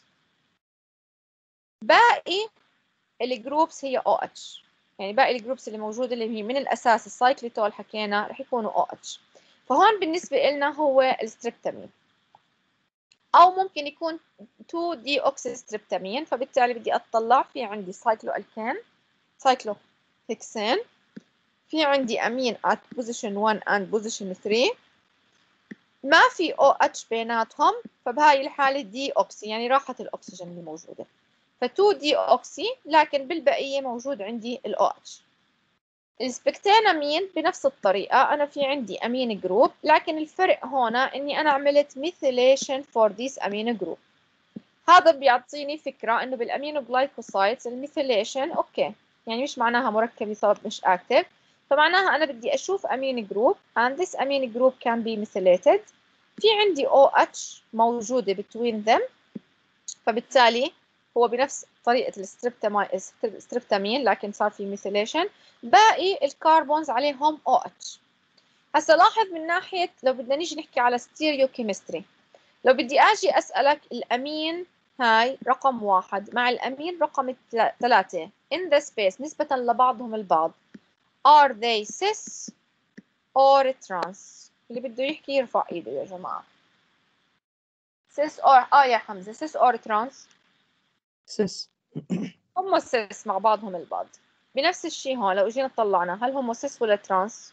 A: باقي الجروبس هي OH، يعني باقي الجروبس اللي موجودة اللي هي من الأساس السايكليتول حكينا رح يكونوا OH. فهون بالنسبة لنا هو الستريبتامين، أو ممكن يكون 2 دي أوكسي ستريبتامين. فبالتالي بدي أطلع في عندي سايكلو الكين سايكلوهكسين، في عندي أمين at position 1 and position 3، ما في OH بيناتهم، فبهاي الحالة دي أوكسي يعني راحت الأكسجين اللي موجودة، ف2 دي أوكسي، لكن بالبقية موجود عندي ال OH. السبكتينامين بنفس الطريقة، أنا في عندي أمين جروب، لكن الفرق هنا إني أنا عملت methylation for this أمين جروب. هذا بيعطيني فكرة إنه بالأمينو جلايكوسايدز الميثيليشن أوكي، يعني مش معناها مركب يصاب مش active، فمعناها أنا بدي أشوف أمين جروب and this أمين جروب can be methylated. في عندي OH موجودة between them، فبالتالي هو بنفس طريقة الستريبتامين لكن صار في ميثيليشن. باقي الكربونز عليهم OH. هسا لاحظ من ناحية لو بدنا نيجي نحكي على ستيريوكيمستري، لو بدي أجي أسألك الأمين هاي رقم 1 مع الأمين رقم 3 in the space نسبة لبعضهم البعض، are they cis or trans؟ اللي بده يحكي يرفع ايده يا جماعة. cis or يا حمزة cis or trans؟
C: cis.
A: هم cis مع بعضهم البعض. بنفس الشيء هون لو اجينا طلعنا هل هم cis ولا trans؟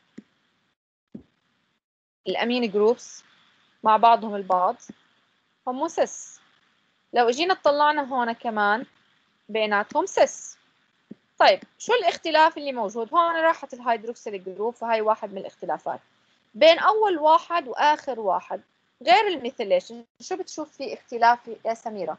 A: الأمين جروبس مع بعضهم البعض هم cis. لو اجينا طلعنا هون كمان بيناتهم cis. طيب شو الاختلاف اللي موجود هون؟ راحت الهيدروكسيل جروب، فهي واحد من الاختلافات بين أول واحد وآخر واحد. غير الميثيليشن شو بتشوف في اختلاف يا سميرة؟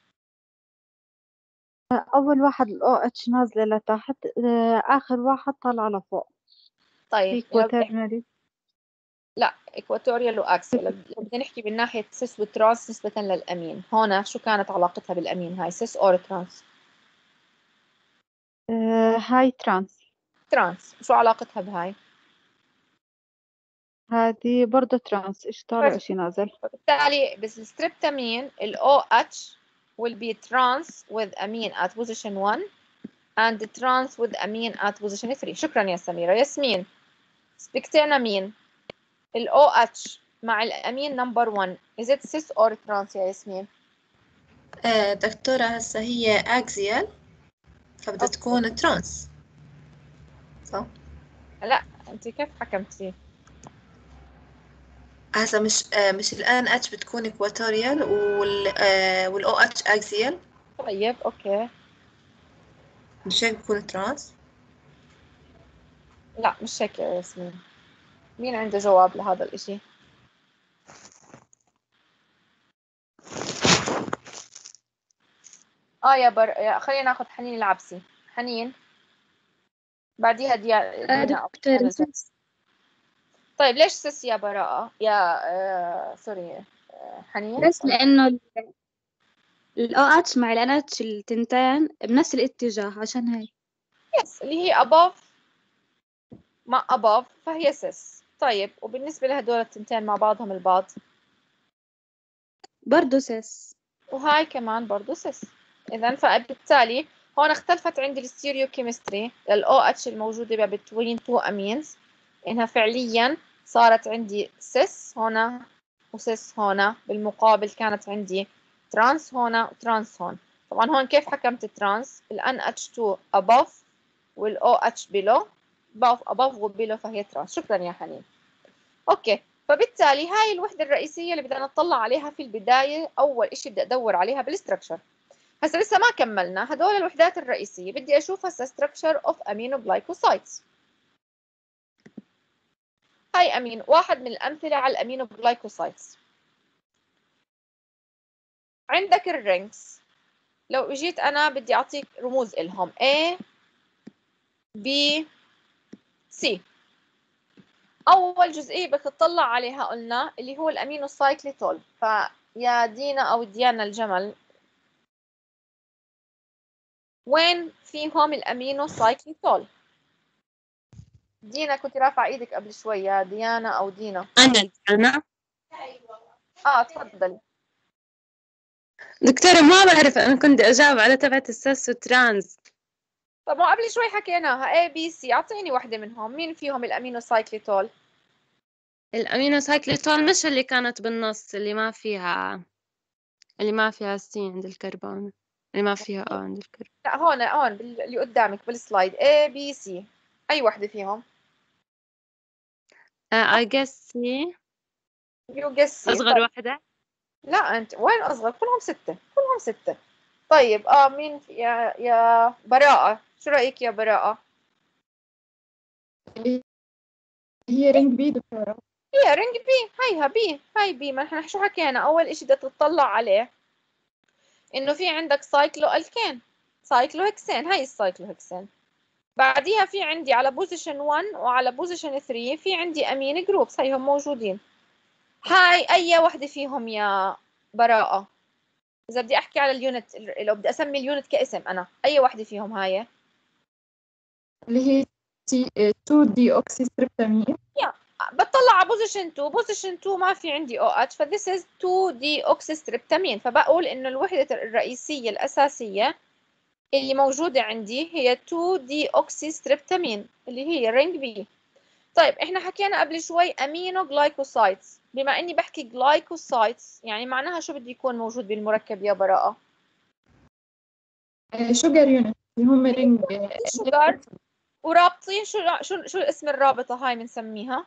E: أول واحد ال OH نازلة لتحت، آخر واحد طالع لفوق.
A: طيب
E: في quaternary.
A: لا إكواتوريال وأكسيال. لو بدنا نحكي من ناحية سيس وترانس نسبة للأمين، هون شو كانت علاقتها بالأمين هاي سيس أو ترانس؟
E: هاي ترانس.
A: ترانس. شو علاقتها بهاي؟
E: هذه برضه ترانس، إيش طالع إشي نازل.
A: بالتالي بالستريبتامين ال OH will be trans with amine at position 1 and trans with amine at position 3. شكرا يا سميرة. ياسمين سبكتينامين ال OH مع الأمين نمبر 1 is it cis or trans يا ياسمين؟
B: دكتورة هسه هي أكزيال فبدها تكون ترانس صح؟
A: لا أنت كيف حكمتي؟
B: هسه مش الان اتش بتكون اكواتوريال والاو اتش اكسيال.
A: طيب اوكي
B: مش هيك بكون ترانس؟
A: لا مش هيك يا ياسمين. مين عنده جواب لهذا الاشي؟ يا خلينا ناخذ حنين العبسي. حنين بعديها دينا
H: دكتورة سس.
A: طيب ليش سس يا براءة يا سوري حنين؟
H: بس لأنه ال OH مع ال NH التنتين بنفس الاتجاه عشان هيك.
A: يس اللي هي above مع above فهي سس. طيب وبالنسبة لهدول التنتين مع بعضهم البعض
H: برضو سس،
A: وهاي كمان برضو سس. إذا فبالتالي هون اختلفت عندي الستيريوكيمستري لل OH الموجودة between two amines، إنها فعليا صارت عندي سس هنا وسس هنا، بالمقابل كانت عندي ترانس هنا وترانس هون. طبعا هون كيف حكمت الترانس؟ ال NH2 above وال OH below، above و below فهي ترانس. شكرا يا حنين. اوكي فبالتالي هاي الوحدة الرئيسية اللي بدنا نطلع عليها في البداية. أول إشي بدي أدور عليها بالستركشر. هسا لسه ما كملنا هدول الوحدات الرئيسية، بدي أشوف هسا structure of aminoglycosides. هاي أمين واحد من الأمثلة على الأمينوجلايكوسايدز. عندك الرينجز، لو اجيت أنا بدي أعطيك رموز إلهم A بي سي. أول جزئية بدك تطلع عليها قلنا اللي هو الأمينو سايكليتول. فيا دينا أو ديانا الجمل، وين فيهم الأمينو سايكليتول؟ دينا كنت رافعة إيدك قبل شوي، يا ديانا أو دينا.
F: أنا
A: تفضلي.
F: دكتورة ما بعرف، أنا كنت أجاوب على تبعة السس وترانز.
A: طب ما قبل شوي حكيناها A B C، أعطيني واحدة منهم. مين فيهم الأمينو سايكليتول؟
F: الأمينو سايكليتول مش اللي كانت بالنص، اللي ما فيها سي عند الكربون، اللي ما فيها أو عند الكربون.
A: لا هون اللي قدامك بالسلايد A B C، أي واحدة فيهم؟
F: I guess C.
A: You guess C.
F: أصغر واحدة.
A: لا أنت وين أصغر؟ كلهم 6، كلهم 6. طيب مين يا براءة، شو رأيك يا براءة؟
D: هي رينج بي دكتورة.
A: هي رينج بي، هيها بي، هاي بي. ما نحن شو حكينا؟ أول إشي بدك تطلع عليه إنه في عندك سايكلو ألكين، سايكلو هكسين، هاي السايكلو هكسين. بعديها في عندي على بوزيشن 1 وعلى بوزيشن 3 في عندي أمين جروبس، هيهم موجودين. هاي أي وحدة فيهم يا براءة؟ إذا بدي أحكي على اليونت، لو بدي أسمي اليونت كاسم أنا، أي وحدة فيهم هاي؟
D: اللي هي 2 دي أوكسي ستريبتامين.
A: بطلع على بوزيشن 2، بوزيشن 2 ما في عندي او اتش، فذيس از 2 دي اوكسي ستريبتامين. فبقول انه الوحده الرئيسيه الاساسيه اللي موجوده عندي هي 2 دي اوكسي ستريبتامين اللي هي رينج بي. طيب احنا حكينا قبل شوي امينو جلايكوسايتس. بما اني بحكي جلايكوسايتس يعني معناها شو بده يكون موجود بالمركب يا براءه؟
D: شوجر يونت اللي هم رينج
A: شوجر. ورابطين شو اسم الرابطه هاي بنسميها؟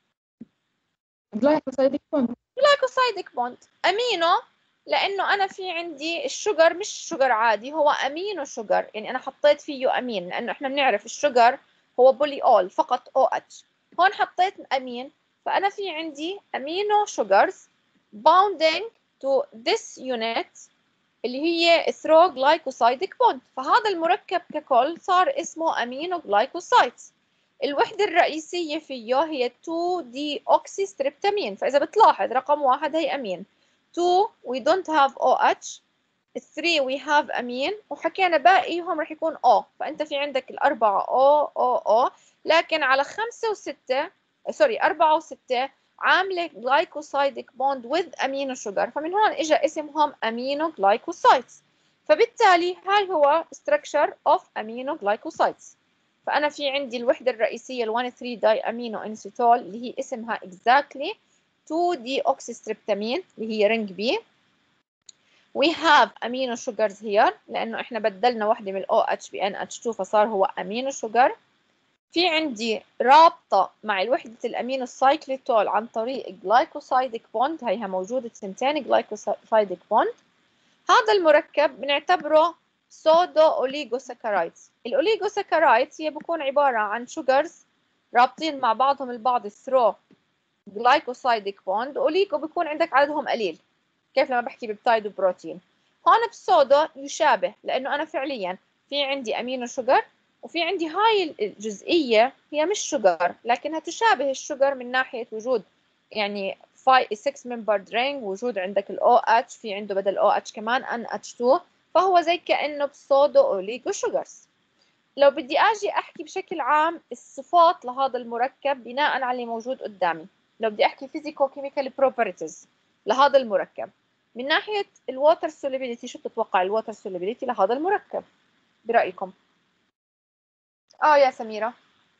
D: جلايكوسايديك بوند.
A: جلايكوسايديك بوند. امينو لانه انا في عندي الشجر مش شجر عادي، هو امينو شجر، يعني انا حطيت فيه امين، لانه احنا بنعرف الشجر هو بولي اول فقط او اتش. هون حطيت امين، فانا في عندي امينو شجرز bounding to this unit اللي هي through glycosidic bond. فهذا المركب ككل صار اسمه امينو جلايكوسايدز. الوحدة الرئيسية فيه هي 2 دي اوكسي ستريبتامين. فإذا بتلاحظ رقم 1 هي أمين، 2 we don't have OH، 3 we have أمين، وحكينا باقيهم رح يكون O. فأنت في عندك الأربعة O. لكن على 5 و6 سوري 4 و6 عاملة glycosidic bond with amino sugar، فمن هون إجا اسمهم amino glycosides. فبالتالي هاي هو structure of amino glycosides. فأنا في عندي الوحدة الرئيسية ال 1,3 داي أمينو إنسيتول اللي هي اسمها exactly 2 دي أوكسيستريبتامين اللي هي رينج بي. We have amino sugars here لأنه إحنا بدلنا واحدة من ال OH ب NH2 فصار هو amino sugar. في عندي رابطة مع الوحدة الأمينو سايكليتول عن طريق جلايكوسايديك بوند، هيها موجودة سنتين جلايكوسايديك بوند. هذا المركب بنعتبره سودو أوليغوساكرايدز. الأوليغوساكرايدز هي بكون عبارة عن شوجرز رابطين مع بعضهم البعض ثرو جلايكوسايديك بوند. أوليغو بيكون عندك عددهم قليل، كيف لما بحكي ببتايد وبروتين. هون بالسودو يشابه، لأنه أنا فعليا في عندي أمينو شوجر وفي عندي هاي الجزئية هي مش شوجر لكنها تشابه الشوجر من ناحية وجود يعني 6 membered ring، وجود عندك ال OH في عنده بدل OH كمان NH2، فهو زي كأنه بسودو أوليغو شوجرز. لو بدي أجي أحكي بشكل عام الصفات لهذا المركب بناء على اللي موجود قدامي، لو بدي أحكي physical chemical properties لهذا المركب من ناحية الووتر solubility، شو بتتوقع الووتر solubility لهذا المركب برأيكم؟ يا سميرة.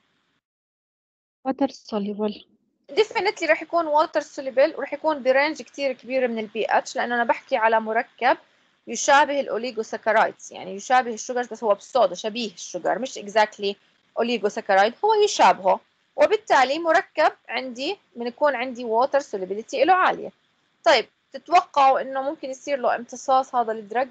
E: water soluble.
A: definitely رح يكون water soluble ورح يكون برينج كتير كبير من البي اتش، لأنه أنا بحكي على مركب يشابه الأوليغوساكرايدز، يعني يشابه الشجر بس هو بالصودا شبيه الشجر مش exactly أوليغوساكرايد، هو يشابهه، وبالتالي مركب عندي بنكون عندي water solubility له عالية. طيب تتوقعوا إنه ممكن يصير له امتصاص هذا الدرج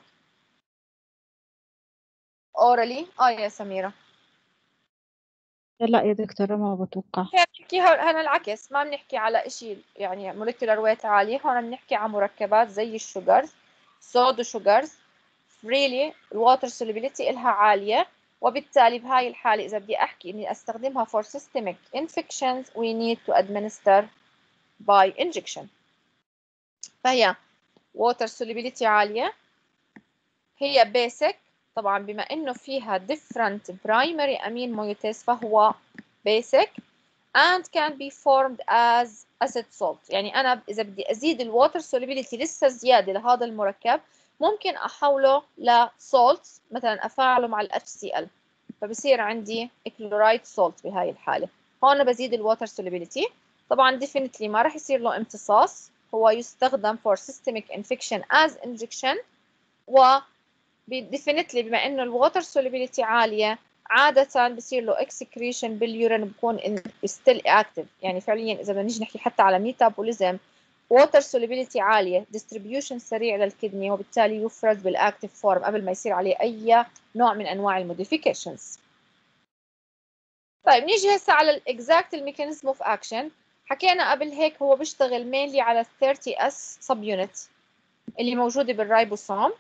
A: اورالي؟ يا سميرة.
E: لا يا دكتورة ما بتوقع.
A: بنحكي هنا العكس، ما بنحكي على إشي يعني مولكيولر ويت عالية، هون بنحكي على مركبات زي الشوجرز، سودو شوجرز فريلي الواتر سوليبيليتي إلها عالية، وبالتالي بهاي الحالة إذا بدي أحكي إني أستخدمها for systemic infections we need to administer by injection. فهي water solubility عالية، هي basic طبعا بما إنه فيها different primary amine moieties فهو basic and can be formed as acid salt. يعني أنا إذا بدي أزيد الwater solubility لسه زيادة لهذا المركب ممكن أحوله لسولت، مثلا أفاعله مع ال HCl فبصير عندي كلورايد سولت. بهاي الحالة هون بزيد الواتر solubility. طبعا definitely ما راح يصير له امتصاص، هو يستخدم for systemic infection as injection. و definitely بما انه الواتر solubility عالية عادة بصير له excretion باليورين بكون still active. يعني فعليا إذا بدنا نيجي نحكي حتى على ميتابوليزم water solubility عالية distribution سريع للكدني وبالتالي يفرز بالactive form قبل ما يصير عليه أي نوع من أنواع الموديفيكيشنز. طيب نيجي هسه على exact mechanism of action. حكينا قبل هيك هو بيشتغل mainly على 30S subunit اللي موجودة بالرايبوسوم.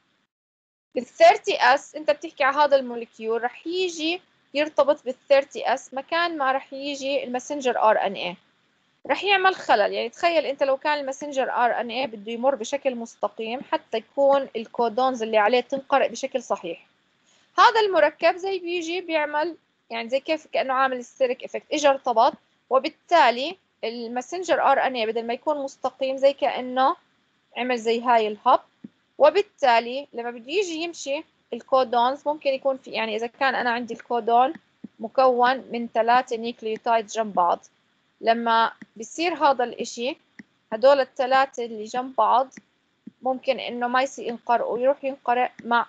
A: بال30S انت بتحكي على هذا الموليكيول رح يجي يرتبط بال30S مكان ما رح يجي الماسنجر RNA، رح يعمل خلل. يعني تخيل انت لو كان الماسنجر RNA بده يمر بشكل مستقيم حتى يكون الكودونز اللي عليه تنقرأ بشكل صحيح، هذا المركب زي بيجي بيعمل يعني زي كيف كأنه عامل ستيريك افكت، اجى ارتبط وبالتالي الماسنجر RNA بدل ما يكون مستقيم زي كأنه عمل زي هاي الهب، وبالتالي لما بده يجي يمشي الكودونز ممكن يكون في يعني إذا كان أنا عندي الكودون مكون من 3 نيوكليوتايد جنب بعض، لما بيصير هذا الإشي هدول الثلاثة اللي جنب بعض ممكن إنه ما يصير ينقرأوا، يروح ينقرأ مع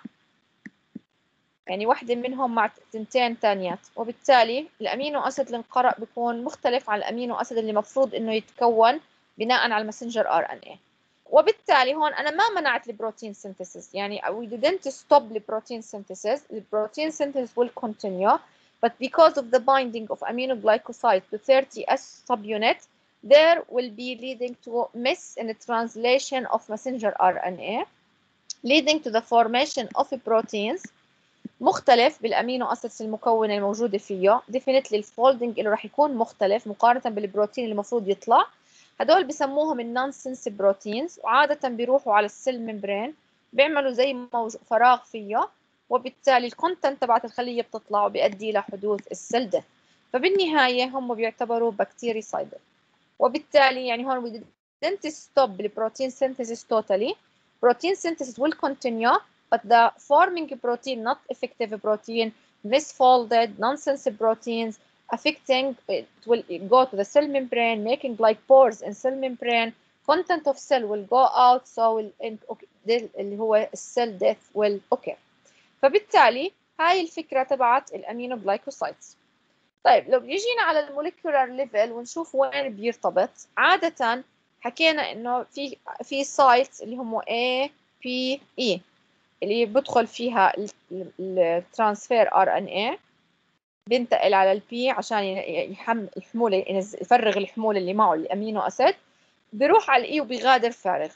A: يعني واحدة منهم مع تنتين تانيات، وبالتالي الأمينو أسيد اللي انقرأ بيكون مختلف عن الأمينو أسيد اللي مفروض إنه يتكون بناء على الماسنجر RNA. وبالتالي هون أنا ما منعت البروتين سينثيسيس، يعني we didn't stop the protein synthesis. The protein synthesis will continue, but because of the binding of aminoglycoside to 30S subunit, there will be leading to miss in the translation of messenger RNA, leading to the formation of proteins مختلف بالامينو اسيدز المكونه الموجوده فيه. definitely الفولدنج اللي راح يكون مختلف مقارنه بالبروتين اللي المفروض يطلع. هدول بسموهم النونسنس بروتينز، وعاده بيروحوا على السيل ممبرين بيعملوا زي فراغ فيه، وبالتالي الكونتنت تبعت الخليه بتطلع وبيؤدي الى حدوث السيل ديث. فبالنهايه هم بيعتبروا بكتيريسايدل. وبالتالي يعني هون we didn't stop the protein synthesis totally. Protein synthesis will continue, but the forming protein, not effective protein, misfolded, nonsense proteins affecting, it will go to the cell membrane, making like pores in cell membrane, content of cell will go out, so اللي هو cell death will occur. فبالتالي هاي الفكرة تبعت الأمينو جلايكوسايدز. طيب لو بيجينا على الموليكولار ليفل ونشوف وين بيرتبط، عادة حكينا إنه في سايتس اللي هم A P E اللي بدخل فيها الترانسفير RNA بينتقل على البي عشان يحمل الحمولة، يفرغ الحمولة اللي معه الأمينو أسيد، بيروح على الإي وبيغادر فارغ.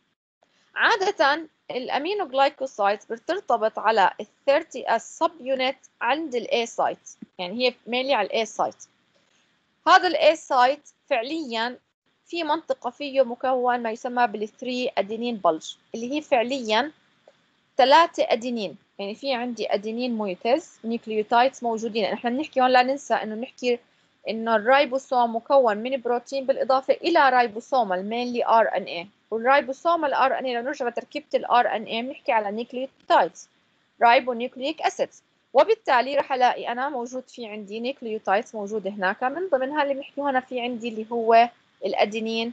A: عادة الأمينو جلايكوسايدز بترتبط على ال 30S سب يونت عند ال A سايت، يعني هي مينلي على ال A سايت. هذا ال A سايت فعليا في منطقة فيه مكون ما يسمى بال 3 أدينين بلج، اللي هي فعليا 3 أدينين. يعني في عندي أدينين مويتز نيوكليوتايدز موجودين. احنا بنحكي هون لا ننسى انه بنحكي انه الرايبوسوم مكون من بروتين بالاضافه الى رايبوسومال مينلي RNA، والرايبوسومال RNA لو نرجع لتركيبه RNA بنحكي على نيوكليوتايدز رايبو نيوكليك اسيدز، وبالتالي راح الاقي انا موجود في عندي نيوكليوتايدز موجوده هناك، من ضمنها اللي بنحكي هنا في عندي اللي هو الادينين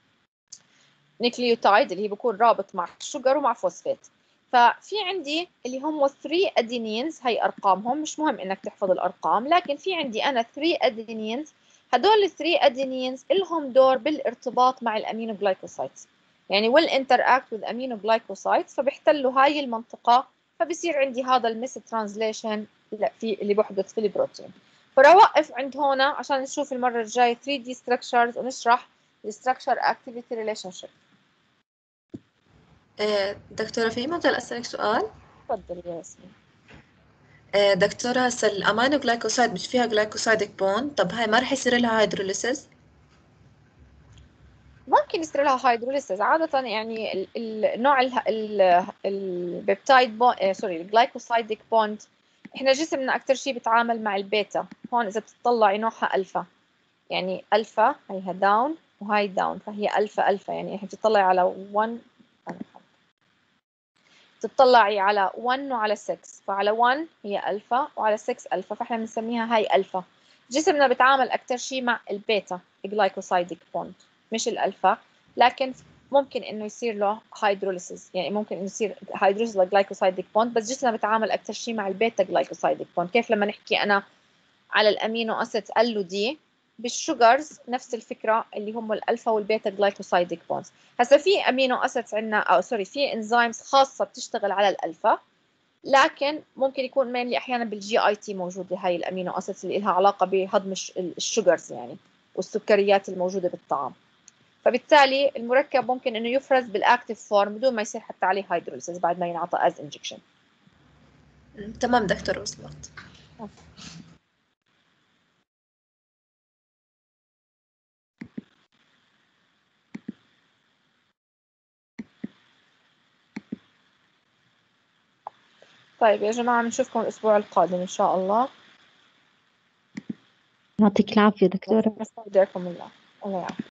A: نيوكليوتايد اللي هي بيكون رابط مع الشجر ومع فوسفات. ففي عندي اللي هم 3 ادينينز، هي ارقامهم مش مهم انك تحفظ الارقام، لكن في عندي انا 3 ادينينز. هدول ال 3 ادينينز لهم دور بالارتباط مع الامينو جلايكوسايدز، يعني will interact with amino glycosides، فبيحتلوا هاي المنطقة، فبصير عندي هذا المس ترانزليشن اللي بحدث في البروتين. فراح اوقف عند هنا عشان نشوف المرة الجاية 3D structures ونشرح ال structure activity relationship.
B: دكتورة في مجال أسألك سؤال؟
A: تفضل يا ياسمين.
B: دكتورة هسه الأمينو جلايكوسايد مش فيها جلايكوسايدك بوند، طب هاي ما رح يصير لها هيدروليسيس؟
A: ممكن يصير لها هيدروليسيس عادة، يعني النوع البيبتايد سوري الجلايكوسايدك بوند، احنا جسمنا أكتر شيء بيتعامل مع البيتا. هون إذا بتطلعي نوعها ألفا، يعني ألفا هيها داون وهاي داون، فهي ألفا ألفا، يعني احنا بتطلعي على 1 تطلعي على 1 وعلى 6، فعلى 1 هي ألفا وعلى 6 ألفا، فاحنا بنسميها هاي ألفا. جسمنا بيتعامل أكتر شيء مع البيتا جلايكوسايدك بوند مش الألفا، لكن ممكن إنه يصير له هيدروليسيس، يعني ممكن إنه يصير هيدروليسيس للجلايكوسايدك بوند، بس جسمنا بيتعامل أكتر شيء مع البيتا جلايكوسايدك بوند. كيف لما نحكي أنا على الأمينو أسيد ال ودي، بالشوجرز نفس الفكرة اللي هم الألفا والبيتا جلايكوسايدك بوندز. هسا في أمينو أسيدز عندنا أو سوري في إنزيمز خاصة بتشتغل على الألفا، لكن ممكن يكون مينلي أحيانا بالجي أي تي موجودة هاي الأمينو أسيدز اللي لها علاقة بهضم الشوجرز يعني والسكريات الموجودة بالطعام. فبالتالي المركب ممكن إنه يفرز بالأكتيف فورم بدون ما يصير حتى عليه هيدروليسيس بعد ما ينعطى از انجكشن.
B: تمام دكتور وصلت.
A: طيب يا جماعة بنشوفكم الأسبوع القادم إن شاء الله.
E: يعطيك العافية دكتورة.
A: نستودعكم الله. الله يعافيك.